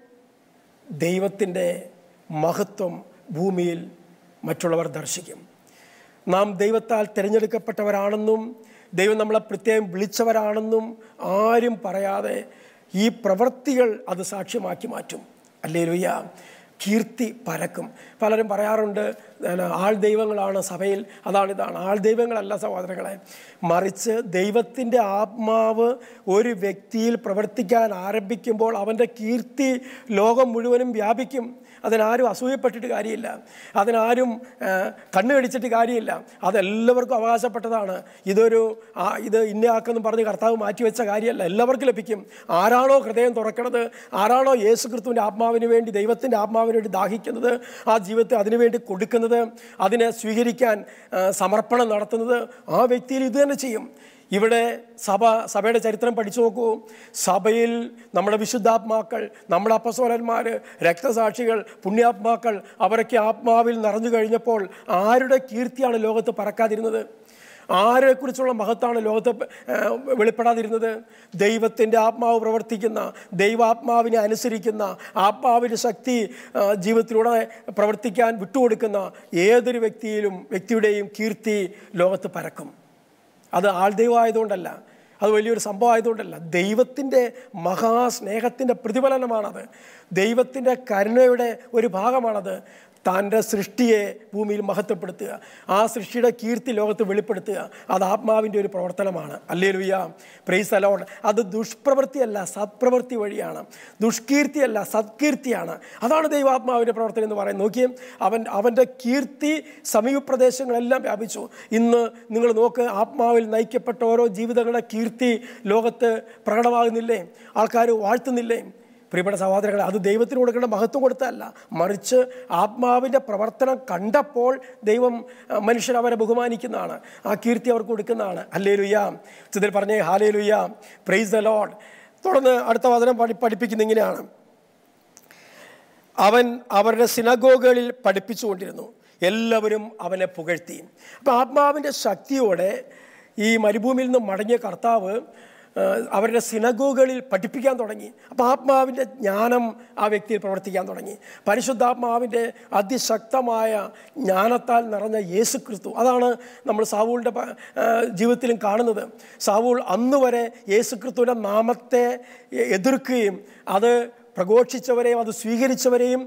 Speaker 2: ദൈവത്തിൻ്റെ മഹത്വം ഭൂമിയിൽ മറ്റുള്ളവർ ദർശിക്കും. നാം ദൈവത്താൽ തിരഞ്ഞെടുക്കപ്പെട്ടവരാണെന്നും ദൈവം നമ്മളെ പ്രത്യേകം വിളിച്ചവരാണെന്നും ആരും പറയാതെ ഈ പ്രവൃത്തികൾ അത് സാക്ഷ്യമാക്കി മാറ്റും. ഹല്ലേലൂയ. കീർത്തി പരക്കും. പലരും പറയാറുണ്ട്, ആൾ ദൈവങ്ങളാണ് സഭയിൽ, ഇതാണ്. ആൾ ദൈവങ്ങളല്ല സഹോദരങ്ങളെ, മറിച്ച് ദൈവത്തിൻ്റെ ആത്മാവ് ഒരു വ്യക്തിയിൽ പ്രവർത്തിക്കാൻ ആരംഭിക്കുമ്പോൾ അവൻ്റെ കീർത്തി ലോകം മുഴുവനും വ്യാപിക്കും. അതിനാരും അസൂയപ്പെട്ടിട്ട് കാര്യമില്ല, അതിനാരും കണ്ണുകടിച്ചിട്ട് കാര്യമില്ല. അതെല്ലാവർക്കും അവകാശപ്പെട്ടതാണ്. ഇത് ഇന്നയാക്കെന്ന് പറഞ്ഞ് കർത്താവ് മാറ്റിവെച്ച കാര്യമല്ല, എല്ലാവർക്കും ലഭിക്കും. ആരാണോ ഹൃദയം തുറക്കണത്, ആരാണോ യേശുക്രിസ്തുവിൻ്റെ ആത്മാവിന് വേണ്ടി, ദൈവത്തിൻ്റെ ആത്മാവിന് വേണ്ടി ദാഹിക്കുന്നത്, ആ ജീവിതത്തെ അതിനുവേണ്ടി കൊടുക്കുന്നത്, അതിനെ സ്വീകരിക്കാൻ സമർപ്പണം നടത്തുന്നത്, ആ വ്യക്തിയിൽ ഇത് തന്നെ ചെയ്യും. ഇവിടെ സഭയുടെ ചരിത്രം പഠിച്ചു നോക്കൂ. സഭയിൽ നമ്മുടെ വിശുദ്ധാത്മാക്കൾ, നമ്മുടെ അപ്പസ്തോലന്മാർ, രക്തസാക്ഷികൾ, പുണ്യാത്മാക്കൾ, അവരൊക്കെ ആത്മാവിൽ നിറഞ്ഞു കഴിഞ്ഞപ്പോൾ ആരുടെ കീർത്തിയാണ് ലോകത്ത് പറക്കാതിരുന്നത്? ആരെക്കുറിച്ചുള്ള മഹത്താണ് ലോകത്ത് വെളിപ്പെടാതിരുന്നത്? ദൈവത്തിൻ്റെ ആത്മാവ് പ്രവർത്തിക്കുന്ന, ദൈവാത്മാവിനെ അനുസരിക്കുന്ന, ആത്മാവിൻ്റെ ശക്തി ജീവിതത്തിലൂടെ പ്രവർത്തിക്കാൻ വിട്ടുകൊടുക്കുന്ന ഏതൊരു വ്യക്തിയുടെയും കീർത്തി ലോകത്ത് പരക്കും. അത് ആൾദൈവമായതുകൊണ്ടല്ല, അത് വലിയൊരു സംഭവം ആയതുകൊണ്ടല്ല, ദൈവത്തിൻ്റെ മഹാസ്നേഹത്തിൻ്റെ പ്രതിഫലനമാണത്. ദൈവത്തിൻ്റെ കരുണയുടെ ഒരു ഭാഗമാണത്. തൻ്റെ സൃഷ്ടിയെ ഭൂമിയിൽ മഹത്വപ്പെടുത്തുക, ആ സൃഷ്ടിയുടെ കീർത്തി ലോകത്ത് വെളിപ്പെടുത്തുക, അത് ആത്മാവിൻ്റെ ഒരു പ്രവർത്തനമാണ്. ഹല്ലേലൂയ. Praise the lord. അത് ദുഷ്പ്രവൃത്തിയല്ല, സത്പ്രവൃത്തി വഴിയാണ്. ദുഷ്കീർത്തിയല്ല, സത്കീർത്തിയാണ്. അതാണ് ദൈവാത്മാവിൻ്റെ പ്രവർത്തനം എന്ന് പറയുന്നത്. നോക്കിയേ, അവൻ്റെ കീർത്തി സമീപ പ്രദേശങ്ങളെല്ലാം വ്യാപിച്ചു. ഇന്ന് നിങ്ങൾ നോക്ക്, ആത്മാവിൽ നയിക്കപ്പെട്ട ഓരോ ജീവിതങ്ങളുടെ കീർത്തി ലോകത്ത് പ്രകടമാകുന്നില്ലേ? ആൾക്കാർ വാഴ്ത്തുന്നില്ലേ? പ്രിയപ്പെട്ട സഹോദരങ്ങളെ, അത് ദൈവത്തിന് കൊടുക്കേണ്ട മഹത്വം കൊടുത്തല്ല, മറിച്ച് ആത്മാവിൻ്റെ പ്രവർത്തനം കണ്ടപ്പോൾ ദൈവം മനുഷ്യർ അവരെ ബഹുമാനിക്കുന്നതാണ്, ആ കീർത്തി അവർക്ക് കൊടുക്കുന്നതാണ്. ഹല്ലേലൂയ. ചിലർ പറഞ്ഞേ ഹല്ലേലൂയ, പ്രൈസ് ദ ലോർഡ്. തുടർന്ന് അടുത്ത വചനം പഠിപ്പിക്കുന്ന ഇങ്ങനെയാണ്, അവൻ അവരുടെ സിനഗോഗുകളിൽ പഠിപ്പിച്ചുകൊണ്ടിരുന്നു. എല്ലാവരും അവനെ പുകഴ്ത്തി. അപ്പോൾ ആത്മാവിൻ്റെ ശക്തിയോടെ ഈ മരുഭൂമിയിൽ നിന്ന് മടങ്ങിയ കർത്താവ് അവരുടെ സിനഗോഗുകളിൽ പഠിപ്പിക്കാൻ തുടങ്ങി. അപ്പോൾ ആത്മാവിൻ്റെ ജ്ഞാനം ആ വ്യക്തിയിൽ പ്രവർത്തിക്കാൻ തുടങ്ങി. പരിശുദ്ധാത്മാവിൻ്റെ അതിശക്തമായ ജ്ഞാനത്താൽ നിറഞ്ഞ യേശു ക്രിസ്തു, അതാണ് നമ്മൾ സാവൂളിൻ്റെ ജീവിതത്തിലും കാണുന്നത്. സാവൂൾ അന്ന് വരെ യേശു ക്രിസ്തുവിൻ്റെ നാമത്തെ എതിർക്കുകയും അത് പ്രഘോഷിച്ചവരെയും അത് സ്വീകരിച്ചവരെയും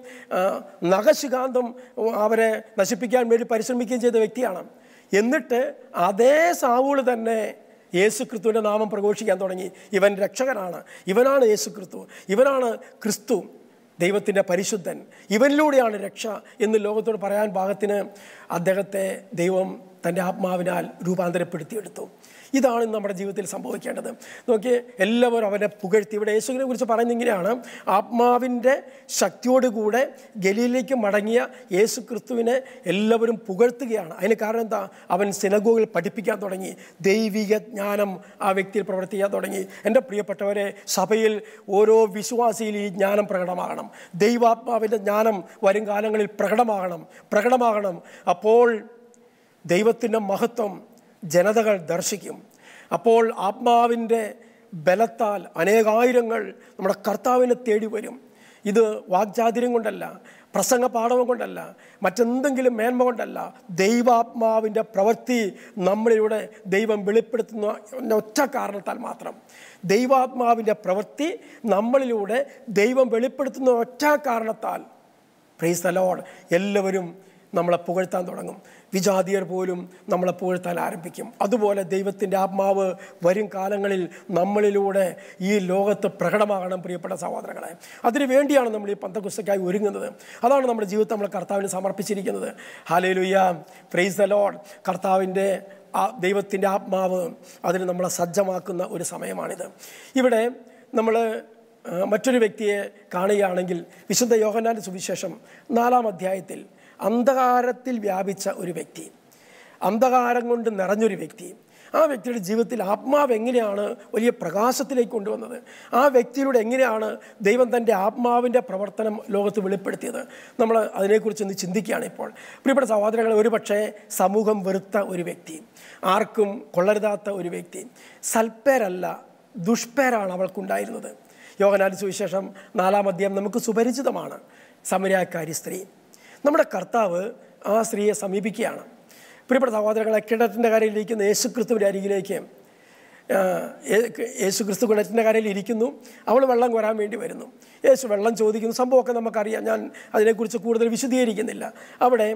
Speaker 2: നഖശികാന്തം അവരെ നശിപ്പിക്കാൻ വേണ്ടി പരിശ്രമിക്കുകയും ചെയ്ത വ്യക്തിയാണ്. എന്നിട്ട് അതേ സാവൂൾ തന്നെ യേശു ക്രിസ്തുവിൻ്റെ നാമം പ്രഘോഷിക്കാൻ തുടങ്ങി. ഇവൻ രക്ഷകനാണ്, ഇവനാണ് യേശു ക്രിസ്തു, ഇവനാണ് ക്രിസ്തു, ദൈവത്തിൻ്റെ പരിശുദ്ധൻ, ഇവനിലൂടെയാണ് രക്ഷ എന്ന് ലോകത്തോട് പറയാൻ പാകത്തിന് അദ്ദേഹത്തെ ദൈവം തൻ്റെ ആത്മാവിനാൽ രൂപാന്തരപ്പെടുത്തിയെടുത്തു. ഇതാണ് നമ്മുടെ ജീവിതത്തിൽ സംഭവിക്കേണ്ടത്. നോക്കി, എല്ലാവരും അവനെ പുകഴ്ത്തി. ഇവിടെ യേശുവിനെ കുറിച്ച് പറയുന്നത് ഇങ്ങനെയാണ്: ആത്മാവിൻ്റെ ശക്തിയോടുകൂടെ ഗലീലയിലേക്ക് മടങ്ങിയ യേശു ക്രിസ്തുവിനെ എല്ലാവരും പുകഴ്ത്തുകയാണ്. അതിന് കാരണം എന്താ? അവൻ സിനഗോഗിൽ പഠിപ്പിക്കാൻ തുടങ്ങി. ദൈവിക ജ്ഞാനം ആ വ്യക്തിയിൽ പ്രവർത്തിക്കാൻ തുടങ്ങി. എൻ്റെ പ്രിയപ്പെട്ടവരെ, സഭയിൽ ഓരോ വിശ്വാസിയിൽ ഈ ജ്ഞാനം പ്രകടമാകണം. ദൈവാത്മാവിൻ്റെ ജ്ഞാനം വരും കാലങ്ങളിൽ പ്രകടമാകണം. അപ്പോൾ ദൈവത്തിൻ്റെ മഹത്വം ജനതകൾ ദർശിക്കും. അപ്പോൾ ആത്മാവിൻ്റെ ബലത്താൽ അനേകായിരങ്ങൾ നമ്മുടെ കർത്താവിനെ തേടി വരും. ഇത് വാഗ്ചാതുര്യം കൊണ്ടല്ല, പ്രസംഗ പാഠവും കൊണ്ടല്ല, മറ്റെന്തെങ്കിലും മേന്മ കൊണ്ടല്ല. ദൈവാത്മാവിൻ്റെ പ്രവൃത്തി നമ്മളിലൂടെ ദൈവം വെളിപ്പെടുത്തുന്ന ഒറ്റ കാരണത്താൽ മാത്രം. ദൈവാത്മാവിൻ്റെ പ്രവൃത്തി നമ്മളിലൂടെ ദൈവം വെളിപ്പെടുത്തുന്ന ഒറ്റ കാരണത്താൽ, പ്രൈസ് ദി ലോർഡ്, എല്ലാവരും നമ്മളെ പുകഴ്ത്താൻ തുടങ്ങും. വിജാതിയർ പോലും നമ്മളെ പുകഴ്ത്താൻ ആരംഭിക്കും. അതുപോലെ ദൈവത്തിൻ്റെ ആത്മാവ് വരും കാലങ്ങളിൽ നമ്മളിലൂടെ ഈ ലോകത്ത് പ്രകടമാകണം. പ്രിയപ്പെട്ട സഹോദരങ്ങളെ, അതിനു വേണ്ടിയാണ് നമ്മൾ ഈ പെന്തക്കോസ്തേക്കായി ഒരുങ്ങുന്നത്. അതാണ് നമ്മുടെ ജീവിതത്തെ നമ്മൾ കർത്താവിന് സമർപ്പിച്ചിരിക്കുന്നത്. Hallelujah, praise the lord. കർത്താവിൻ്റെ ദൈവത്തിൻ്റെ ആത്മാവ് അതിന് നമ്മളെ സജ്ജമാക്കുന്ന ഒരു സമയമാണിത്. ഇവിടെ നമ്മൾ മറ്റൊരു വ്യക്തിയെ കാണുകയാണെങ്കിൽ, വിശുദ്ധ യോഹന്നാന്റെ സുവിശേഷം 4-ാം അധ്യായത്തിൽ അന്ധകാരത്തിൽ വ്യാപിച്ച ഒരു വ്യക്തി, അന്ധകാരം കൊണ്ട് നിറഞ്ഞൊരു വ്യക്തി, ആ വ്യക്തിയുടെ ജീവിതത്തിൽ ആത്മാവ് എങ്ങനെയാണ് വലിയ പ്രകാശത്തിലേക്ക് കൊണ്ടുവന്നത്, ആ വ്യക്തിയിലൂടെ എങ്ങനെയാണ് ദൈവം തൻ്റെ ആത്മാവിൻ്റെ പ്രവർത്തനം ലോകത്ത് വെളിപ്പെടുത്തിയത്, നമ്മൾ അതിനെക്കുറിച്ചൊന്ന് ചിന്തിക്കുകയാണ് ഇപ്പോൾ. പ്രിയപ്പെട്ട സഹോദരങ്ങളെ, ഒരുപക്ഷെ സമൂഹം വെറുത്ത ഒരു വ്യക്തി, ആർക്കും കൊള്ളരുതാത്ത ഒരു വ്യക്തി, സൽപ്പേരല്ല ദുഷ്പേരാണ് അവൾക്കുണ്ടായിരുന്നത്. യോഹന്നാന്റെ സുവിശേഷം 4-ാം അധ്യായം നമുക്ക് സുപരിചിതമാണ്. സമരിയാക്കാരി സ്ത്രീ. നമ്മുടെ കർത്താവ് ആ സ്ത്രീയെ സമീപിക്കുകയാണ്. പ്രിയപ്പെട്ട സഹോദരങ്ങളെ, കിണറ്റിൻ്റെ കരയിൽ ഇരിക്കുന്ന യേശുക്രിസ്തുവിൻ്റെ അരികിലേക്ക് യേശുക്രിസ്തു കിണറ്റിൻ്റെ കരയിൽ ഇരിക്കുന്നു. അവൾ വെള്ളം കോരാൻ വേണ്ടി വരുന്നു. യേശു വെള്ളം ചോദിക്കുന്നു. സംഭവമൊക്കെ നമുക്കറിയാം, ഞാൻ അതിനെക്കുറിച്ച് കൂടുതൽ വിശദീകരിക്കുന്നില്ല. അവിടെ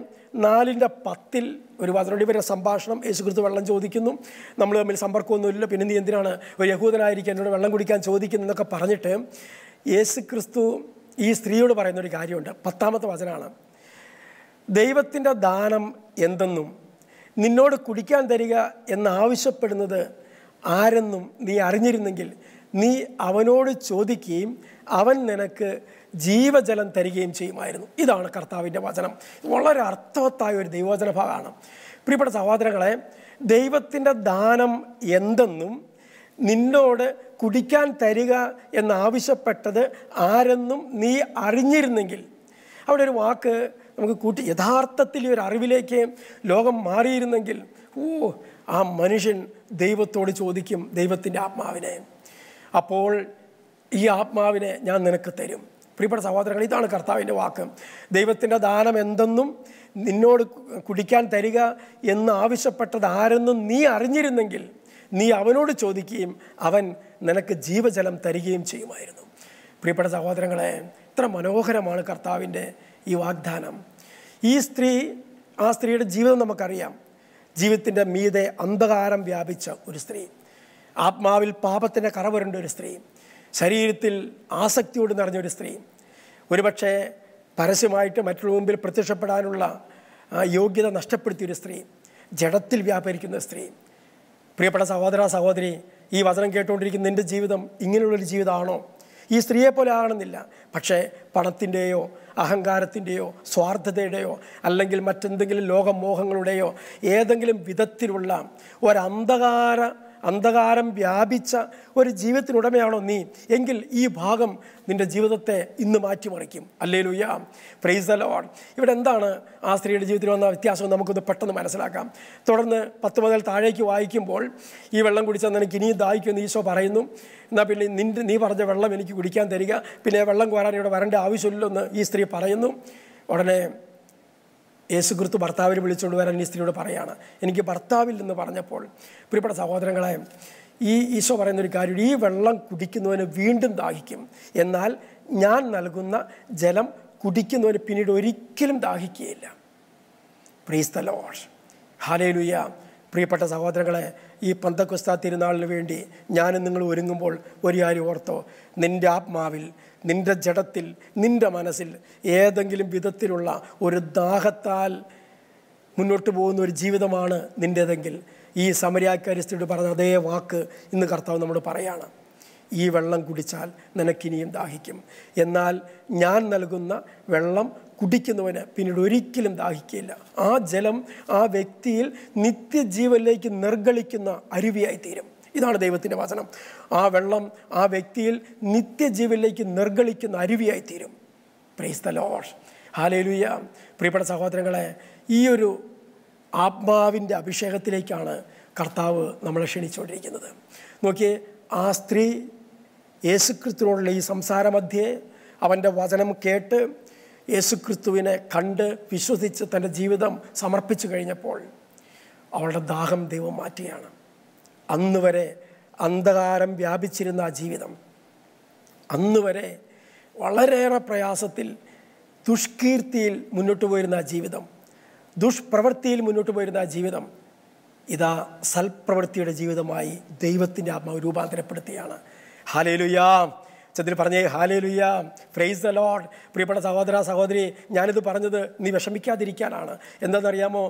Speaker 2: 4:10 ഒരു 12 പേരുടെ സംഭാഷണം. യേശുക്രിസ്തു വെള്ളം ചോദിക്കുന്നു. നമ്മൾ തമ്മിൽ സമ്പർക്കമൊന്നുമില്ല, പിന്നെ നീ എന്തിനാണ് ഒരു യഹൂദനായിരിക്കും എന്നോട് വെള്ളം കുടിക്കാൻ ചോദിക്കുന്നതെന്നൊക്കെ പറഞ്ഞിട്ട് യേശുക്രിസ്തു ഈ സ്ത്രീയോട് പറയുന്നൊരു കാര്യമുണ്ട്. 10-ാമത്തെ വചനമാണ്: ദൈവത്തിൻ്റെ ദാനം എന്തെന്നും നിന്നോട് കുടിക്കാൻ തരിക എന്നാവശ്യപ്പെടുന്നത് ആരെന്നും നീ അറിഞ്ഞിരുന്നെങ്കിൽ നീ അവനോട് ചോദിക്കുകയും അവൻ നിനക്ക് ജീവജലം തരികയും ചെയ്യുമായിരുന്നു. ഇതാണ് കർത്താവിൻ്റെ വചനം. വളരെ അർത്ഥവത്തായ ഒരു ദൈവവചന ഭാഗമാണ്. പ്രിയപ്പെട്ട സഹോദരങ്ങളെ, ദൈവത്തിൻ്റെ ദാനം എന്തെന്നും നിന്നോട് കുടിക്കാൻ തരിക എന്നാവശ്യപ്പെട്ടത് ആരെന്നും നീ അറിഞ്ഞിരുന്നെങ്കിൽ, അവിടെ ഒരു വാക്ക് നമുക്ക് കൂട്ടി, യഥാർത്ഥത്തിൽ ഒരു അറിവിലേക്ക് ലോകം മാറിയിരുന്നെങ്കിൽ, ആ മനുഷ്യൻ ദൈവത്തോട് ചോദിക്കും ദൈവത്തിൻ്റെ ആത്മാവിനെ. അപ്പോൾ ഈ ആത്മാവിനെ ഞാൻ നിനക്ക് തരും. പ്രിയപ്പെട്ട സഹോദരങ്ങൾ, ഇതാണ് കർത്താവിൻ്റെ വാക്ക്. ദൈവത്തിൻ്റെ ദാനം എന്തെന്നും നിന്നോട് കുടിക്കാൻ തരിക എന്ന് ആവശ്യപ്പെട്ടത് ആരെന്നും നീ അറിഞ്ഞിരുന്നെങ്കിൽ നീ അവനോട് ചോദിക്കുകയും അവൻ നിനക്ക് ജീവജലം തരികയും ചെയ്യുമായിരുന്നു. പ്രിയപ്പെട്ട സഹോദരങ്ങളെ, ഇത്ര മനോഹരമാണ് കർത്താവിൻ്റെ ഈ വാഗ്ദാനം. ഈ സ്ത്രീ, ആ സ്ത്രീയുടെ ജീവിതം നമുക്കറിയാം. ജീവിതത്തിൻ്റെ മീതെ അന്ധകാരം വ്യാപിച്ച ഒരു സ്ത്രീ, ആത്മാവിൽ പാപത്തിൻ്റെ കറവരേണ്ട ഒരു സ്ത്രീ, ശരീരത്തിൽ ആസക്തിയോട് നിറഞ്ഞൊരു സ്ത്രീ, ഒരുപക്ഷെ പരസ്യമായിട്ട് മറ്റുള്ള മുമ്പിൽ പ്രത്യക്ഷപ്പെടാനുള്ള യോഗ്യത നഷ്ടപ്പെടുത്തിയൊരു സ്ത്രീ, ജഡത്തിൽ വ്യാപരിക്കുന്ന സ്ത്രീ. പ്രിയപ്പെട്ട സഹോദര സഹോദരി, ഈ വചനം കേട്ടുകൊണ്ടിരിക്കുന്ന നിൻ്റെ ജീവിതം ഇങ്ങനെയുള്ളൊരു ജീവിതമാണോ? ഈ സ്ത്രീയെ പോലെ ആകണമെന്നില്ല, പക്ഷേ പണത്തിൻ്റെയോ അഹങ്കാരത്തിൻ്റെയോ സ്വാർത്ഥതയുടെയോ അല്ലെങ്കിൽ മറ്റെന്തെങ്കിലും ലോകമോഹങ്ങളുടെയോ ഏതെങ്കിലും വിധത്തിലുള്ള ഒരന്ധകാര അന്ധകാരം വ്യാപിച്ച ഒരു ജീവിതത്തിനുടമയാണോ നീ എങ്കിൽ ഈ ഭാഗം നിൻ്റെ ജീവിതത്തെ ഇന്ന് മാറ്റിമറിക്കും. Hallelujah, praise the lord. ഇവിടെ എന്താണ് ആ സ്ത്രീയുടെ ജീവിതത്തിൽ വന്ന വ്യത്യാസം നമുക്കൊന്ന് പെട്ടെന്ന് മനസ്സിലാക്കാം. തുടർന്ന് 10 മുതൽ താഴേക്ക് വായിക്കുമ്പോൾ, ഈ വെള്ളം കുടിച്ചാൽ നിനക്ക് ഇനിയും ദാഹിക്കുമെന്ന് ഈശോ പറയുന്നു. എന്നാൽ പിന്നെ നീ പറഞ്ഞ വെള്ളം എനിക്ക് കുടിക്കാൻ തരിക, പിന്നെ വെള്ളം കോരാൻ ഇവിടെ വരേണ്ട ആവശ്യമില്ലല്ലോ എന്ന് ഈ സ്ത്രീ പറയുന്നു. ഉടനെ യേശുക്രിസ്തു ഭർത്താവിനെ വിളിച്ചുകൊണ്ട് വരാൻ ഈ സ്ത്രീയോട് പറയാണ്. എനിക്ക് ഭർത്താവില്ലെന്ന് പറഞ്ഞപ്പോൾ പ്രിയപ്പെട്ട സഹോദരങ്ങളെ, ഈ ഈശോ പറയുന്നൊരു കാര്യം, ഈ വെള്ളം കുടിക്കുന്നവന് വീണ്ടും ദാഹിക്കും, എന്നാൽ ഞാൻ നൽകുന്ന ജലം കുടിക്കുന്നവന് പിന്നീട് ഒരിക്കലും ദാഹിക്കുകയില്ല. Praise the lord, hallelujah. പ്രിയപ്പെട്ട സഹോദരങ്ങളെ, ഈ പെന്തക്കോസ്താ തിരുനാളിന് വേണ്ടി ഞാനും നിങ്ങൾ ഒരുങ്ങുമ്പോൾ ഒരു കാര്യം ഓർത്തോ, നിൻ്റെ ആത്മാവിൽ, നിൻ്റെ ജഡത്തിൽ, നിൻ്റെ മനസ്സിൽ ഏതെങ്കിലും വിധത്തിലുള്ള ഒരു ദാഹത്താൽ മുന്നോട്ട് പോകുന്ന ഒരു ജീവിതമാണ് നിൻ്റേതെങ്കിൽ, ഈ സമരിയാക്കാരി സ്ത്രീയോട് പറഞ്ഞ അതേ വാക്ക് ഇന്ന് കർത്താവ് നമ്മോട് പറയാണ്. ഈ വെള്ളം കുടിച്ചാൽ നിനക്കിനിയും ദാഹിക്കും, എന്നാൽ ഞാൻ നൽകുന്ന വെള്ളം കുടിക്കുന്നവന് പിന്നീട് ഒരിക്കലും ദാഹിക്കുകയില്ല. ആ ജലം ആ വ്യക്തിയിൽ നിത്യജീവനിലേക്ക് നിർഗളിക്കുന്ന അരുവിയായി തീരും. ഇതാണ് ദൈവത്തിൻ്റെ വചനം. ആ വെള്ളം ആ വ്യക്തിയിൽ നിത്യജീവനിലേക്ക് നിർഗളിക്കുന്ന അരുവിയായി തീരും. Praise the lord, hallelujah. പ്രിയപ്പെട്ട സഹോദരങ്ങളെ, ഈ ഒരു ആത്മാവിൻ്റെ അഭിഷേകത്തിലേക്കാണ് കർത്താവ് നമ്മളെ ക്ഷണിച്ചുകൊണ്ടിരിക്കുന്നത്. നോക്കിയേ, ആ സ്ത്രീ യേശുക്രിസ്തുവിനോടുള്ള ഈ സംസാരമധ്യേ അവൻ്റെ വചനം കേട്ട് യേശുക്രിസ്തുവിനെ കണ്ട് വിശ്വസിച്ച് തൻ്റെ ജീവിതം സമർപ്പിച്ചു കഴിഞ്ഞപ്പോൾ അവളുടെ ദാഹം ദൈവം മാറ്റുകയാണ്. അന്ന് വരെ അന്ധകാരം വ്യാപിച്ചിരുന്ന ആ ജീവിതം, അന്ന് വരെ വളരെയേറെ പ്രയാസത്തിൽ ദുഷ്കീർത്തിയിൽ മുന്നോട്ട് പോയിരുന്ന ആ ജീവിതം, ദുഷ്പ്രവൃത്തിയിൽ മുന്നോട്ട് പോയിരുന്ന ആ ജീവിതം ഇതാ സൽപ്രവൃത്തിയുടെ ജീവിതമായി ദൈവത്തിൻ്റെ ആത്മാവ് രൂപാന്തരപ്പെടുത്തുകയാണ്. ഹല്ലേലൂയ, ചതിൽ പറഞ്ഞേ ഹല്ലേലൂയ, പ്രൈസ് ദി ലോർഡ്. പ്രിയപ്പെട്ട സഹോദര സഹോദരി, ഞാനിത് പറഞ്ഞത് നീ വിഷമിക്കാതിരിക്കാനാണ്. എന്താണെന്നറിയാമോ,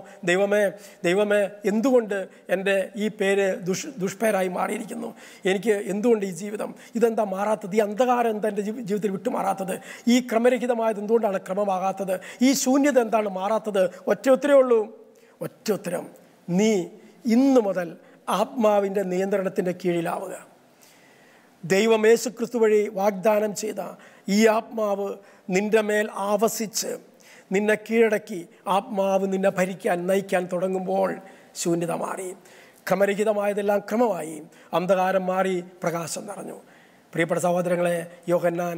Speaker 2: ദൈവമേ എന്തുകൊണ്ട് എൻ്റെ ഈ പേര് ദുഷ്പേരായി മാറിയിരിക്കുന്നു, എനിക്ക് എന്തുകൊണ്ട് ഈ ജീവിതം ഇതെന്താ മാറാത്തത്, ഈ അന്ധകാരം എന്താ എൻ്റെ ജീവിതത്തിൽ വിട്ടുമാറാത്തത്, ഈ ക്രമരഹിതമായത് എന്തുകൊണ്ടാണ് ക്രമമാകാത്തത്, ഈ ശൂന്യത എന്താണ് മാറാത്തത്? ഒറ്റ ഉത്തരവേ ഉള്ളൂ, ഒറ്റ ഉത്തരം, നീ ഇന്നു മുതൽ ആത്മാവിൻ്റെ നിയന്ത്രണത്തിൻ്റെ കീഴിലാവുക. ദൈവം യേശുക്രിസ്തു വഴി വാഗ്ദാനം ചെയ്ത ഈ ആത്മാവ് നിൻ്റെ മേൽ ആവസിച്ച് നിന്നെ കീഴടക്കി ആത്മാവ് നിന്നെ ഭരിക്കാൻ നയിക്കാൻ തുടങ്ങുമ്പോൾ ശൂന്യത മാറി, ക്രമരഹിതമായതെല്ലാം ക്രമമായി, അന്ധകാരം മാറി, പ്രകാശം നിറഞ്ഞു. പ്രിയപ്പെട്ട സഹോദരങ്ങളെ, യോഹന്നാൻ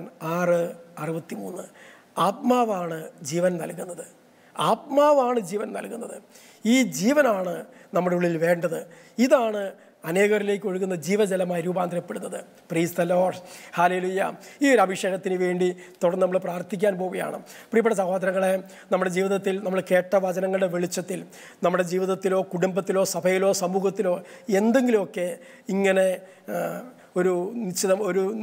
Speaker 2: 6:63, ആത്മാവാണ് ജീവൻ നൽകുന്നത്, ആത്മാവാണ് ജീവൻ നൽകുന്നത്. ഈ ജീവനാണ് നമ്മുടെ ഉള്ളിൽ വേണ്ടത്. ഇതാണ് അനേകരിലേക്ക് ഒഴുകുന്ന ജീവജലമായി രൂപാന്തരപ്പെടുന്നത്. Praise the lord, hallelujah. ഈ ഒരു അഭിഷേകത്തിന് വേണ്ടി തുടർന്ന് നമ്മൾ പ്രാർത്ഥിക്കാൻ പോവുകയാണ്. പ്രിയപ്പെട്ട സഹോദരങ്ങളെ, നമ്മുടെ ജീവിതത്തിൽ നമ്മൾ കേട്ട വചനങ്ങളുടെ വെളിച്ചത്തിൽ നമ്മുടെ ജീവിതത്തിലോ കുടുംബത്തിലോ സഭയിലോ സമൂഹത്തിലോ എന്തെങ്കിലുമൊക്കെ ഇങ്ങനെ ഒരു നിശ്ചിതം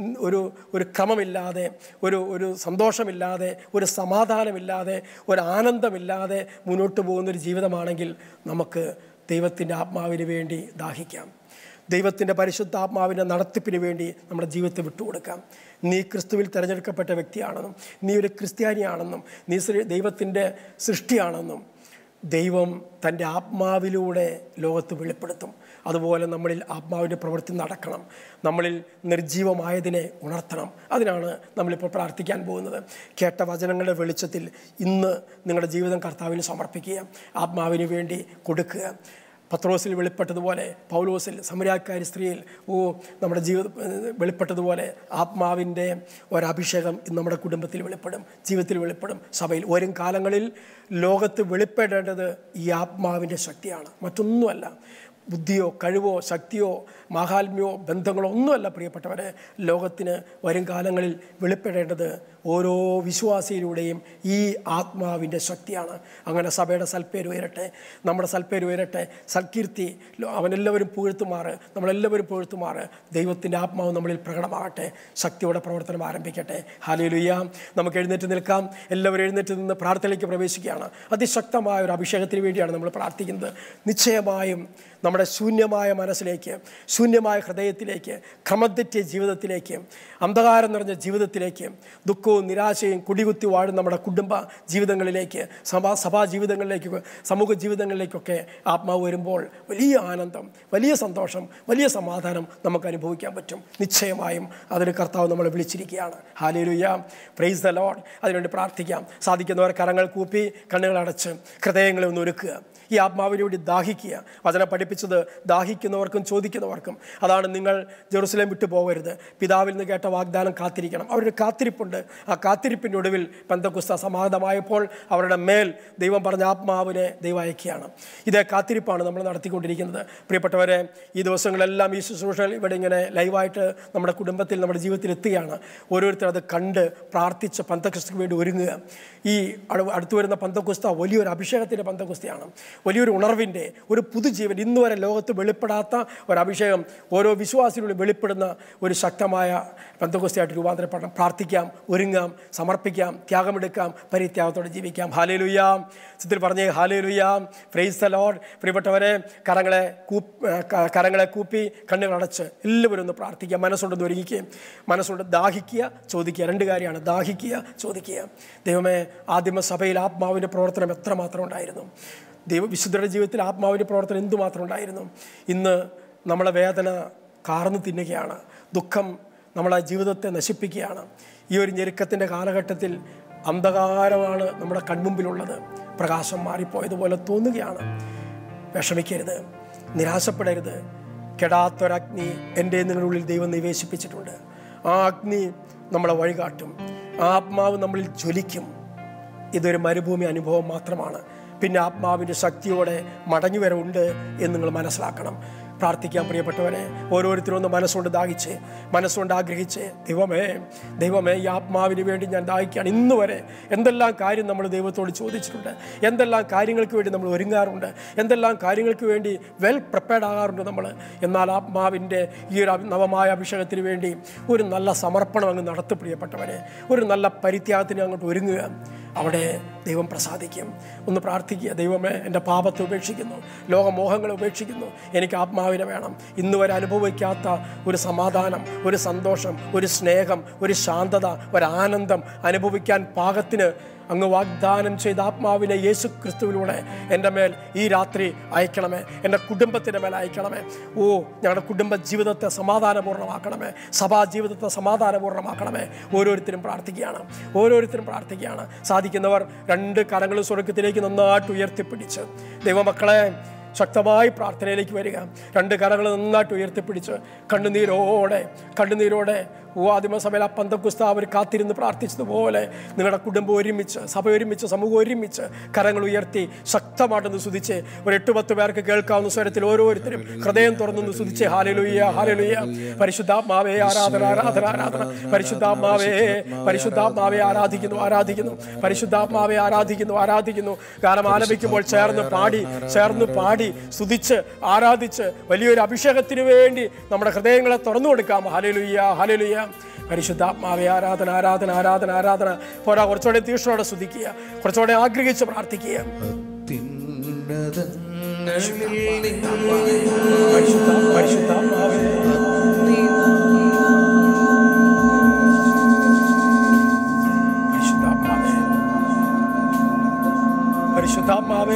Speaker 2: ഒരു ക്രമമില്ലാതെ, ഒരു സന്തോഷമില്ലാതെ, ഒരു സമാധാനമില്ലാതെ, ഒരു ആനന്ദമില്ലാതെ മുന്നോട്ട് പോകുന്നൊരു ജീവിതമാണെങ്കിൽ നമുക്ക് ദൈവത്തിൻ്റെ ആത്മാവിന് വേണ്ടി ദാഹിക്കാം. ദൈവത്തിൻ്റെ പരിശുദ്ധാത്മാവിൻ്റെ നടത്തിപ്പിന് വേണ്ടി നമ്മുടെ ജീവിതത്തെ വിട്ടുകൊടുക്കാം. നീ ക്രിസ്തുവിൽ തിരഞ്ഞെടുക്കപ്പെട്ട വ്യക്തിയാണെന്നും നീ ഒരു ക്രിസ്ത്യാനിയാണെന്നും നീ ദൈവത്തിൻ്റെ സൃഷ്ടിയാണെന്നും ദൈവം തൻ്റെ ആത്മാവിലൂടെ ലോകത്ത് വെളിപ്പെടുത്തും. അതുപോലെ നമ്മളിൽ ആത്മാവിൻ്റെ പ്രവൃത്തി നടക്കണം, നമ്മളിൽ നിർജീവമായതിനെ ഉണർത്തണം. അതിനാണ് നമ്മളിപ്പോൾ പ്രാർത്ഥിക്കാൻ പോകുന്നത്. കേട്ട വചനങ്ങളുടെ വെളിച്ചത്തിൽ ഇന്ന് നിങ്ങളുടെ ജീവിതം കർത്താവിന് സമർപ്പിക്കുക, ആത്മാവിന് വേണ്ടി കൊടുക്കുക. പത്രോസിൽ വെളിപ്പെട്ടതുപോലെ, പൗലോസിൽ, സമരിയാക്കാരി സ്ത്രീയിൽ നമ്മുടെ വെളിപ്പെട്ടതുപോലെ ആത്മാവിൻ്റെ ഒരഭിഷേകം ഇന്ന് നമ്മുടെ കുടുംബത്തിൽ വെളിപ്പെടും, ജീവിതത്തിൽ വെളിപ്പെടും, സഭയിൽ. വരും കാലങ്ങളിൽ ലോകത്ത് വെളിപ്പെടേണ്ടത് ഈ ആത്മാവിൻ്റെ ശക്തിയാണ്, മറ്റൊന്നുമല്ല. ബുദ്ധിയോ കഴിവോ ശക്തിയോ മാഹാത്മ്യമോ ബന്ധങ്ങളോ ഒന്നുമല്ല പ്രിയപ്പെട്ടവരെ. ലോകത്തിന് വരും കാലങ്ങളിൽ വെളിപ്പെടേണ്ടത് ഓരോ വിശ്വാസിയിലൂടെയും ഈ ആത്മാവിൻ്റെ ശക്തിയാണ്. അങ്ങനെ സഭയുടെ സൽപ്പേര് ഉയരട്ടെ, നമ്മുടെ സൽപ്പേര് ഉയരട്ടെ, സൽകീർത്തി അവനെല്ലാവരും പുകഴ്ത്തുമാറ്, നമ്മളെല്ലാവരും പുകഴ്ത്തുമാറ്. ദൈവത്തിൻ്റെ ആത്മാവ് നമ്മളിൽ പ്രകടമാകട്ടെ, ശക്തിയോടെ പ്രവർത്തനം ആരംഭിക്കട്ടെ. ഹല്ലേലൂയ. നമുക്ക് എഴുന്നേറ്റ് നിൽക്കാം. എല്ലാവരും എഴുന്നേറ്റ് നിന്ന് പ്രാർത്ഥനയിലേക്ക് പ്രവേശിക്കുകയാണ്. അതിശക്തമായ ഒരു അഭിഷേകത്തിന് വേണ്ടിയാണ് നമ്മൾ പ്രാർത്ഥിക്കുന്നത്. നിശ്ചയമായും നമ്മുടെ ശൂന്യമായ മനസ്സിലേക്ക്, ശൂന്യമായ ഹൃദയത്തിലേക്ക്, ക്രമതെറ്റിയ ജീവിതത്തിലേക്ക്, അന്ധകാരം നിറഞ്ഞ ജീവിതത്തിലേക്ക്, ദുഃഖവും ദുഃഖവും നിരാശയും കുടികുത്തി വാഴും നമ്മുടെ കുടുംബ ജീവിതങ്ങളിലേക്ക്, സഭാ ജീവിതങ്ങളിലേക്ക്, സമൂഹ ജീവിതങ്ങളിലേക്കൊക്കെ ആത്മാവ് വരുമ്പോൾ വലിയ ആനന്ദം, വലിയ സന്തോഷം, വലിയ സമാധാനം നമുക്ക് അനുഭവിക്കാൻ പറ്റും. നിശ്ചയമായും അതിന് കർത്താവ് നമ്മളെ വിളിച്ചിരിക്കുകയാണ്. Hallelujah, praise the lord. അതിനുവേണ്ടി പ്രാർത്ഥിക്കാം. സാധിക്കുന്നവർ കരങ്ങൾ കൂപ്പി കണ്ണുകൾ അടച്ച് ഹൃദയങ്ങളെ ഒന്ന് ഒരുക്കുക. ഈ ആത്മാവിന് വേണ്ടി ദാഹിക്കുക. വചനം പഠിപ്പിച്ചത് ദാഹിക്കുന്നവർക്കും ചോദിക്കുന്നവർക്കും. അതാണ് നിങ്ങൾ ജെറുസലേം വിട്ടു പോകരുത്, പിതാവിൽ നിന്ന് കേട്ട വാഗ്ദാനം കാത്തിരിക്കണം. അവരുടെ കാത്തിരിപ്പുണ്ട്. ആ കാത്തിരിപ്പിൻ്റെ ഒടുവിൽ പെന്തക്കോസ്ത് സമാഗതമായപ്പോൾ അവരുടെ മേൽ ദൈവം പറഞ്ഞ ആത്മാവിനെ ദൈവം അയക്കുകയാണ്. ഇതേ കാത്തിരിപ്പാണ് നമ്മൾ നടത്തിക്കൊണ്ടിരിക്കുന്നത്. പ്രിയപ്പെട്ടവരെ, ഈ ദിവസങ്ങളെല്ലാം ഈ ശുശ്രൂഷകൾ ഇവിടെ ഇങ്ങനെ ലൈവായിട്ട് നമ്മുടെ കുടുംബത്തിൽ, നമ്മുടെ ജീവിതത്തിൽ എത്തുകയാണ്. ഓരോരുത്തർ അത് കണ്ട് പ്രാർത്ഥിച്ച് പെന്തക്കോസ്തിക്ക് വേണ്ടി ഒരുങ്ങുക. ഈ അടുത്തു വരുന്ന പെന്തക്കോസ്ത് വലിയൊരു അഭിഷേകത്തിൻ്റെ പെന്തക്കോസ്തിയാണ്, വലിയൊരു ഉണർവിൻ്റെ, ഒരു പുതുജീവൻ. ഇന്ന് വരെ ലോകത്ത് വെളിപ്പെടാത്ത ഒരു അഭിഷേകം ഓരോ വിശ്വാസികളിലും വെളിപ്പെടുന്ന ഒരു ശക്തമായ പെന്തക്കോസ്തിയായിട്ട് രൂപാന്തരപ്പെടണം. പ്രാർത്ഥിക്കാം, ഒരുങ്ങാം, സമർപ്പിക്കാം, ത്യാഗമെടുക്കാം, പരിത്യാഗത്തോടെ ജീവിക്കാം. ഹല്ലേലൂയ. ചിത്തിൽ പറഞ്ഞേ ഹല്ലേലൂയ, പ്രൈസ് ദ ലോർഡ്. പ്രിയപ്പെട്ടവരെ, കരങ്ങളെ കൂപ്പി കണ്ണുകൾ അടച്ച് എല്ലാവരും ഒന്ന് പ്രാർത്ഥിക്കുക. മനസ്സുകൊണ്ടൊന്ന് ഒരുങ്ങിക്കുകയും മനസ്സുകൊണ്ട് ദാഹിക്കുക, ചോദിക്കുക. രണ്ട് കാര്യമാണ്, ദാഹിക്കുക, ചോദിക്കുക. ദൈവമേ, ആദിമസഭയിൽ ആത്മാവിൻ്റെ പ്രവർത്തനം എത്രമാത്രം ഉണ്ടായിരുന്നു. വിശുദ്ധരുടെ ജീവിതത്തിൽ ആത്മാവിൻ്റെ പ്രവർത്തനം എന്തുമാത്രം ഉണ്ടായിരുന്നു. ഇന്ന് നമ്മളെ വേദന കാർന്നു തിന്നുകയാണ്, ദുഃഖം നമ്മളെ ജീവിതത്തെ നശിപ്പിക്കുകയാണ്. ഈ ഒരു ഞെരുക്കത്തിൻ്റെ കാലഘട്ടത്തിൽ അന്ധകാരമാണ് നമ്മുടെ കൺമുമ്പിലുള്ളത്. പ്രകാശം മാറിപ്പോയതുപോലെ തോന്നുകയാണ്. വിഷമിക്കരുത്, നിരാശപ്പെടരുത്. കെടാത്തൊരഗ്നി എൻ്റെ നിങ്ങളുള്ളിൽ ദൈവം നിവേശിപ്പിച്ചിട്ടുണ്ട്. ആ അഗ്നി നമ്മളെ വഴികാട്ടും. ആ ആത്മാവ് നമ്മളിൽ ജ്വലിക്കും. ഇതൊരു മരുഭൂമി അനുഭവം മാത്രമാണ്. പിന്നെ ആത്മാവിൻ്റെ ശക്തിയോടെ മടങ്ങിവരവുണ്ട് എന്ന് നിങ്ങൾ മനസ്സിലാക്കണം. പ്രാർത്ഥിക്കാൻ പ്രിയപ്പെട്ടവരെ, ഓരോരുത്തരും ഒന്ന് മനസ്സുകൊണ്ട് ദാഹിച്ച്, മനസ്സുകൊണ്ട് ആഗ്രഹിച്ച്, ദൈവമേ ഈ ആത്മാവിന് വേണ്ടി ഞാൻ ദാഹിക്കുകയാണ്. ഇന്ന് വരെ എന്തെല്ലാം കാര്യം നമ്മൾ ദൈവത്തോട് ചോദിച്ചിട്ടുണ്ട്, എന്തെല്ലാം കാര്യങ്ങൾക്ക് വേണ്ടി നമ്മൾ ഒരുങ്ങാറുണ്ട്, എന്തെല്ലാം കാര്യങ്ങൾക്ക് വേണ്ടി വെൽ പ്രിപ്പയർഡ് ആകാറുണ്ട് നമ്മൾ. എന്നാൽ ആത്മാവിൻ്റെ ഈ ഒരു നവമായ അഭിഷേകത്തിന് വേണ്ടി ഒരു നല്ല സമർപ്പണം അങ്ങ് നടത്തി പ്രിയപ്പെട്ടവരെ, ഒരു നല്ല പരിത്യാഗത്തിന് അങ്ങോട്ട് ഒരുങ്ങുക. അവിടെ ദൈവം പ്രസാദിക്കും. ഒന്ന് പ്രാർത്ഥിക്കുക. ദൈവമേ, എൻ്റെ പാപത്തെ ഉപേക്ഷിക്കുന്നു, ലോകമോഹങ്ങളെ ഉപേക്ഷിക്കുന്നു, എനിക്ക് ആത്മാവിനെ വേണം. ഇന്ന് വരെ അനുഭവിക്കാത്ത ഒരു സമാധാനം, ഒരു സന്തോഷം, ഒരു സ്നേഹം, ഒരു ശാന്തത, ഒരു ആനന്ദം അനുഭവിക്കാൻ പാകത്തിന് അങ്ങ് വാഗ്ദാനം ചെയ്ത ആത്മാവിനെ യേശു ക്രിസ്തുവിലൂടെ എൻ്റെ മേൽ ഈ രാത്രി അയക്കണമേ. എൻ്റെ കുടുംബത്തിൻ്റെ മേൽ അയക്കണമേ. ഞങ്ങളുടെ കുടുംബ ജീവിതത്തെ സമാധാനപൂർണ്ണമാക്കണമേ. സഭാ ജീവിതത്തെ സമാധാനപൂർണ്ണമാക്കണമേ. ഓരോരുത്തരും പ്രാർത്ഥിക്കുകയാണ്. സാധിക്കുന്നവർ രണ്ട് കരങ്ങളും സ്വർഗ്ഗത്തിലേക്ക് നന്നായിട്ട് ഉയർത്തിപ്പിടിച്ച് ദൈവമക്കളെ ശക്തമായി പ്രാർത്ഥനയിലേക്ക് വരിക. രണ്ട് കരങ്ങൾ നന്നായിട്ട് ഉയർത്തിപ്പിടിച്ച് കണ്ണുനീരോടെ ആദിമസഭയിൽ ആ പെന്തക്കോസ്ത് അവർ കാത്തിരുന്ന് പ്രാർത്ഥിച്ചതുപോലെ നിങ്ങളുടെ കുടുംബം ഒരുമിച്ച്, സഭ ഒരുമിച്ച്, സമൂഹം ഒരുമിച്ച് കരങ്ങൾ ഉയർത്തി ശക്തമായിട്ടൊന്ന് സ്തുതിച്ച് ഒരു 8-10 പേർക്ക് കേൾക്കാവുന്ന സ്വരത്തിൽ ഓരോരുത്തരും ഹൃദയം തുറന്നൊന്ന് സ്തുതിച്ച് ഹല്ലേലൂയ, ഹല്ലേലൂയ. പരിശുദ്ധാത്മാവേ ആരാധന, ആരാധന, ആരാധന. പരിശുദ്ധാത്മാവേ ആരാധിക്കുന്നു. പരിശുദ്ധാത്മാവേ ആരാധിക്കുന്നു. ഗാനം ആലപിക്കുമ്പോൾ ചേർന്ന് പാടി സ്തുതിച്ച് ആരാധിച്ച് വലിയൊരു അഭിഷേകത്തിന് വേണ്ടി നമ്മുടെ ഹൃദയങ്ങളെ തുറന്നു കൊടുക്കാം. Hallelujah, hallelujah. പരിശുദ്ധാത്മാവേ ആരാധന. പോരാ, കുറച്ചുകൂടെ തീഷ്ണോടെ സ്തുതിക്കുക, കുറച്ചുകൂടെ ആഗ്രഹിച്ച് പ്രാർത്ഥിക്കുക. പരിശുദ്ധാത്മാവേ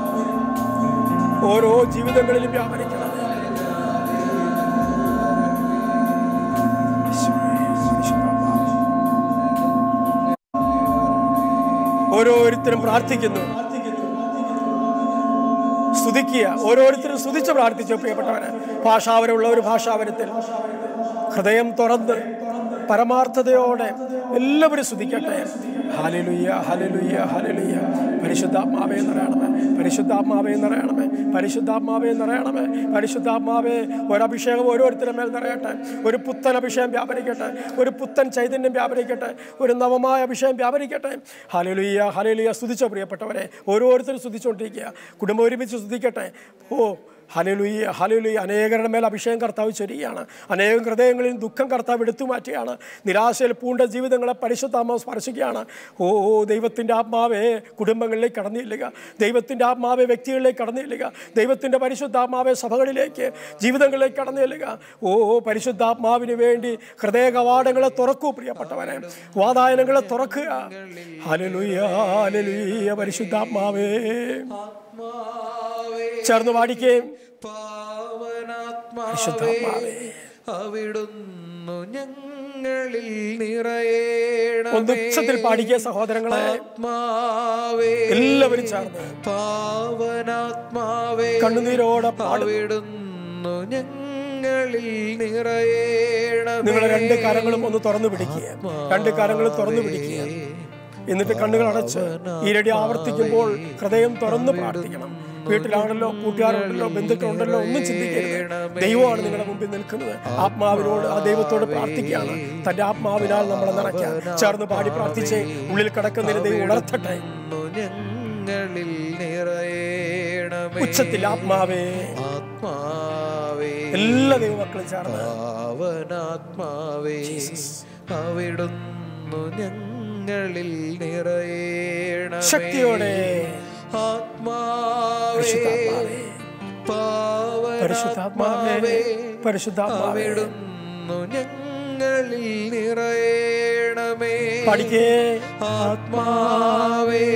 Speaker 2: ഓരോ ജീവിതങ്ങളിലും വ്യാപരിക്കണം. ഓരോരുത്തരും പ്രാർത്ഥിക്കുന്നു, സ്തുതിക്കുക. ഓരോരുത്തരും സ്തുതിച്ച് പ്രാർത്ഥിച്ചു പ്രിയപ്പെട്ടവരെ. ഭാഷാവരമുള്ള ഒരു ഭാഷാവരത്തിൽ ഹൃദയം തുറന്ന് പരമാർത്ഥതയോടെ എല്ലാവരും സ്തുതിക്കട്ടെ. Hallelujah, hallelujah, hallelujah. പരിശുദ്ധാത്മാവേ നിറയണമേ. ഒരഭിഷേകം ഓരോരുത്തരുടെ മേൽ നിറയട്ടെ. ഒരു പുത്തൻ അഭിഷേകം വ്യാപരിക്കട്ടെ, ഒരു പുത്തൻ ചൈതന്യം വ്യാപരിക്കട്ടെ, ഒരു നവമായ അഭിഷേകം വ്യാപരിക്കട്ടെ. Hallelujah, hallelujah. സ്തുതിച്ചോ പ്രിയപ്പെട്ടവരെ, ഓരോരുത്തരും സ്തുതിച്ചുകൊണ്ടിരിക്കുക. കുടുംബം ഒരുമിച്ച് സ്തുതിക്കട്ടെ. Hallelujah, hallelujah. അനേകരുടെ മേൽ അഭിഷേകം കർത്താവ് ചൊരിയുകയാണ്. അനേകം ഹൃദയങ്ങളിൽ ദുഃഖം കർത്താവ് എടുത്തു മാറ്റുകയാണ്. നിരാശയിൽ പൂണ്ട ജീവിതങ്ങളെ പരിശുദ്ധാത്മാവ് സ്പർശിക്കുകയാണ്. ഓ ദൈവത്തിൻ്റെ ആത്മാവേ കുടുംബങ്ങളിലേക്ക് കടന്നു ചെല്ലുക. ദൈവത്തിൻ്റെ ആത്മാവെ വ്യക്തികളിലേക്ക് കടന്നു ചെല്ലുക. ദൈവത്തിൻ്റെ പരിശുദ്ധാത്മാവെ സഭകളിലേക്ക്, ജീവിതങ്ങളിലേക്ക് കടന്നു ചെല്ലുക. ഓ പരിശുദ്ധാത്മാവിന് വേണ്ടി ഹൃദയ കവാടങ്ങളെ തുറക്കൂ പ്രിയപ്പെട്ടവനെ, വാതായനങ്ങളെ തുറക്കുക. Hallelujah, hallelujah. പരിശുദ്ധാത്മാവേ ചേർന്ന് പാടിക്കേ.
Speaker 3: പാവനാത്മാവേ അവിടുന്നു ഞങ്ങളിൽ നിറയേണം.
Speaker 2: ഒന്നുച്ചത്തിൽ പാടിക്കേ സഹോദരങ്ങളെ, എല്ലാവരും ചേർന്ന്.
Speaker 3: പാവനാത്മാവേ
Speaker 2: കണ്ണുനീരോടെ
Speaker 3: അവിടുന്നു ഞങ്ങളിൽ നിറയേണം.
Speaker 2: നിങ്ങളുടെ രണ്ട് കരങ്ങളും ഒന്ന് തുറന്നു പിടിക്കുക, രണ്ട് കരങ്ങളും തുറന്നു പിടിക്കുക. എന്നിട്ട് കണ്ണുകൾ അടച്ച് ഈരടി ആവർത്തിക്കുമ്പോൾ ഹൃദയം തുറന്ന് പ്രാർത്ഥിക്കണം. വീട്ടിലാണല്ലോ, കൂട്ടുകാരുണ്ടല്ലോ, ബന്ധുക്കളുണ്ടല്ലോ, ഒന്നും ചിന്തിക്കരുത്. ദൈവമാണ് നിങ്ങളുടെ മുമ്പിൽ നിൽക്കുന്നത്. ആത്മാവിനോട്, ആ ദൈവത്തോട് പ്രാർത്ഥിക്കുകയാണ്. തന്റെ ആത്മാവിനാൽ നമ്മളെ നിറയ്ക്കാൻ. ചേർന്ന് പാടി പ്രാർത്ഥിച്ചേ. ഉള്ളിൽ കിടക്കുന്നതിന് ദൈവം ഉണർത്തട്ടെ. ഉച്ചത്തിൽ ആത്മാവേ, എല്ലാ ദൈവമക്കളും ചേർന്ന്.
Speaker 3: പാവനാത്മാവേ അവിടുന്നു ഞങ്ങളിൽ നിറയേണം.
Speaker 2: ശക്തിയോടെ
Speaker 3: ആത്മാവേ
Speaker 2: പരിശുദ്ധാത്മാവേ, പരിശുദ്ധാത്മാവേ
Speaker 3: അവിടുന്നു ഞങ്ങളിൽ നിറയേണമേ.
Speaker 2: പഠിക്കേ.
Speaker 3: ആത്മാവേ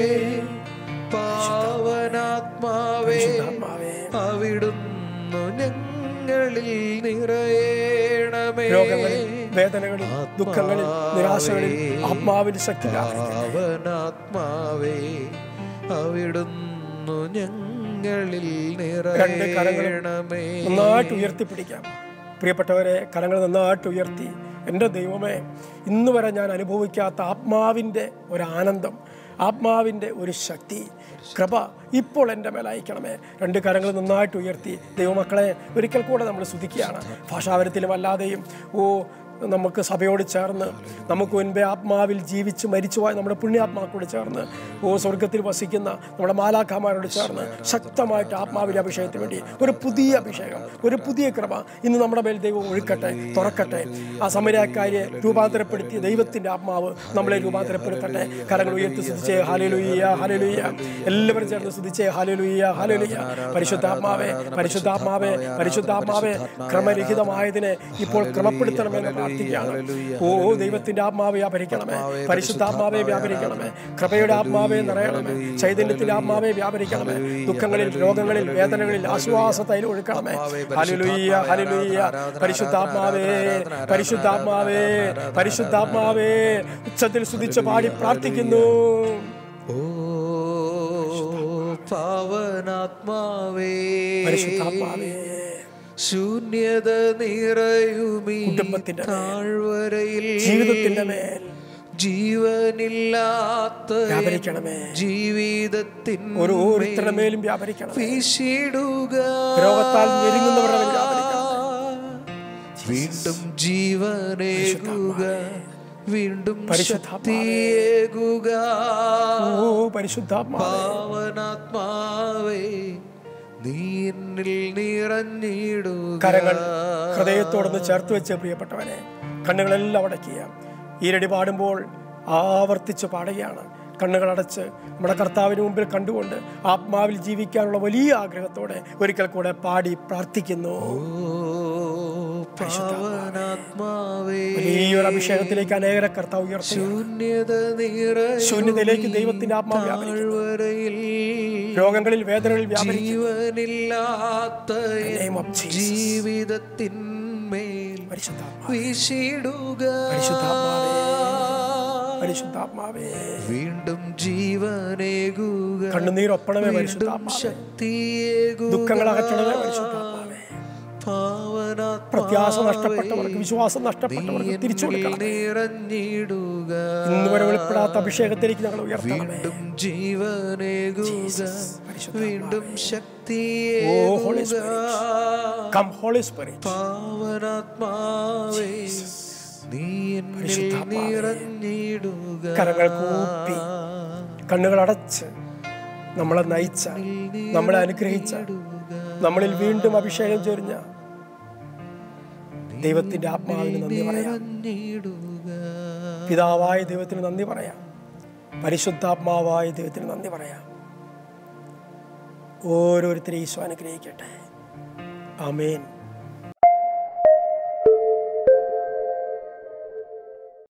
Speaker 3: പാവനാത്മാവേ അവിടുന്നു ഞങ്ങളിൽ നിറയേണമേ.
Speaker 2: രോഗങ്ങളിൽ, വേദനകളിൽ, ദുഃഖങ്ങളിൽ, നിരാശകളിൽ ആത്മാവിന്റെ ശക്തി.
Speaker 3: പാവനാത്മാവേ അവിടുന്നു ഞങ്ങളിൽ
Speaker 2: രണ്ട് കരങ്ങളും നന്നായിട്ട് ഉയർത്തിപ്പിടിക്കാം. പ്രിയപ്പെട്ടവരെ, കരങ്ങൾ നന്നായിട്ട് ഉയർത്തി. എൻ്റെ ദൈവമേ, ഇന്ന് വരെ ഞാൻ അനുഭവിക്കാത്ത ആത്മാവിൻ്റെ ഒരാനന്ദം, ആത്മാവിൻ്റെ ഒരു ശക്തി, കൃപ ഇപ്പോൾ എൻ്റെ മേൽ അയക്കണമേ. രണ്ട് കരങ്ങൾ നന്നായിട്ട് ഉയർത്തി ദൈവമക്കളെ ഒരിക്കൽ കൂടെ നമ്മൾ സ്തുതിക്കുകയാണ്. ഭാഷാവരത്തിലും അല്ലാതെയും നമുക്ക് സഭയോട് ചേർന്ന്, നമുക്ക് മുൻപേ ആത്മാവിൽ ജീവിച്ച് മരിച്ചുപോയ നമ്മുടെ പുണ്യാത്മാക്കളോട് ചേർന്ന്, സ്വർഗത്തിൽ വസിക്കുന്ന നമ്മുടെ മാലാഖമാരോട് ചേർന്ന് ശക്തമായിട്ട് ആത്മാവിൻ്റെ അഭിഷേകത്തിന് വേണ്ടി ഒരു പുതിയ അഭിഷേകം, ഒരു പുതിയ കൃപ ഇന്ന് നമ്മുടെ മേൽ ദൈവം ഒഴുക്കട്ടെ, തുറക്കട്ടെ. ആ സമരക്കാരെ രൂപാന്തരപ്പെടുത്തിയ ദൈവത്തിൻ്റെ ആത്മാവ് നമ്മളെ രൂപാന്തരപ്പെടുത്തട്ടെ. കരങ്ങൾ ഉയർത്തി സ്തുതിച്ചേ. Hallelujah, hallelujah. എല്ലാവരും ചേർന്ന് സ്തുതിച്ചേ. Hallelujah, hallelujah. പരിശുദ്ധാത്മാവേ, പരിശുദ്ധാത്മാവേ, പരിശുദ്ധാത്മാവേ, ക്രമരഹിതമായതിനെ ഇപ്പോൾ ക്രമപ്പെടുത്തണമെന്ന് പ്രാർത്ഥിക്കുകയാണ്. ദൈവത്തിന്റെ ആത്മാവെ വ്യാപരിക്കണമേ, പരിശുദ്ധാത്മാവെ വ്യാപരിക്കണമേ, കൃപയുടെ ആത്മാവെ നിറയണമേ, ചൈതന്യത്തിന്റെ ആത്മാവെ വ്യാപരിക്കണമേ. ദുഃഖങ്ങളിൽ, രോഗങ്ങളിൽ, വേദനകളിൽ ആശ്വാസത്തിൽ ഒഴുക്കണമേ. Hallelujah, hallelujah. പരിശുദ്ധാത്മാവേ, പരിശുദ്ധാത്മാവേ, പരിശുദ്ധാത്മാവേ. ഉച്ചത്തിൽ സ്തുതിച്ച് പാടി പ്രാർത്ഥിക്കുന്നു.
Speaker 3: പാവനാത്മാവേ,
Speaker 2: പരിശുദ്ധാത്മാവേ,
Speaker 3: ശൂന്യത നിറയുമീ
Speaker 2: കുടുംബത്തിന്റെ
Speaker 3: താഴ്വരയിൽ
Speaker 2: ജീവിതത്തിന്റെ മേൽ
Speaker 3: ജീവനില്ലാത്ത
Speaker 2: വ്യാപരിക്കണമേ.
Speaker 3: ജീവിതത്തിൻ
Speaker 2: ഓരോരുത്തരുടെ മേലും വ്യാപരിക്കണം.
Speaker 3: വീശിടുക,
Speaker 2: രോഗത്താൽ ഞെരുങ്ങുന്നവരുടെ മേൽ വ്യാപരിക്കണം.
Speaker 3: വീണ്ടും ജീവനേകുക, വീണ്ടും ശക്തിയേകുക.
Speaker 2: പരിശുദ്ധാത്മാവേ,
Speaker 3: പാവനാത്മാവേ നീ എന്നിൽ നിറഞ്ഞിടുക.
Speaker 2: കരങ്ങൾ ഹൃദയത്തോടൊന്ന് ചേർത്ത് വെച്ച് പ്രിയപ്പെട്ടവനെ, കണ്ണുകളെല്ലാം അടയ്ക്കുക. ഈരടി പാടുമ്പോൾ ആവർത്തിച്ച് പാടുകയാണ്. കണ്ണുകളടച്ച് നമ്മുടെ കർത്താവിന് മുമ്പിൽ കണ്ടുകൊണ്ട് ആത്മാവിൽ ജീവിക്കാനുള്ള വലിയ ആഗ്രഹത്തോടെ ഒരിക്കൽ കൂടെ പാടി പ്രാർത്ഥിക്കുന്നു. വലിയൊരു അഭിഷേകത്തിലേക്ക് അനേകരെ കർത്താവ് ഉയർത്തി. ശൂന്യതയിലേക്ക് ദൈവത്തിന്റെ ആത്മാവ് വ്യാപരിക്കുന്നു. രോഗങ്ങളിൽ, വേദനകളിൽ വ്യാപരിക്കുന്നു.
Speaker 3: ജീവിതത്തിന്മേൽ വീശിടുക,
Speaker 2: പരിശുദ്ധാത്മാവേ
Speaker 3: വീണ്ടും ജീവനേകുക,
Speaker 2: കണ്ണുനീരൊപ്പണമേ പരിശുദ്ധാത്മാവേ, ദുഃഖങ്ങൾ അകറ്റണമേ പരിശുദ്ധാത്മാവേ. പ്രത്യാശ നഷ്ടപ്പെട്ടവർക്ക്, വിശ്വാസം നഷ്ടപ്പെട്ടവർക്ക് തിരിച്ചു കൊടുക്കണം. ഇന്ന് വരെ വെളിപ്പെടാത്ത അഭിഷേകത്തിലേക്ക് ഞങ്ങൾ ഉയർത്തണമേ.
Speaker 3: വീണ്ടും ശക്തിയെ
Speaker 2: കരങ്ങൾ കൂപ്പി കണ്ണുകൾ അടച്ച് നമ്മളെ നയിച്ച, നമ്മളെ അനുഗ്രഹിച്ച നമ്മളിൽ വീണ്ടും അഭിഷേകം ചൊരിഞ്ഞ ദൈവത്തിൻ്റെ ആത്മാവിന് നന്ദി പറയാം. പിതാവായ ദൈവത്തിന് നന്ദി പറയാം. പരിശുദ്ധാത്മാവായ ദൈവത്തിന് നന്ദി പറയാം. ഓരോരുത്തരെയും ഈശോ അനുഗ്രഹിക്കട്ടെ. ആമേൻ.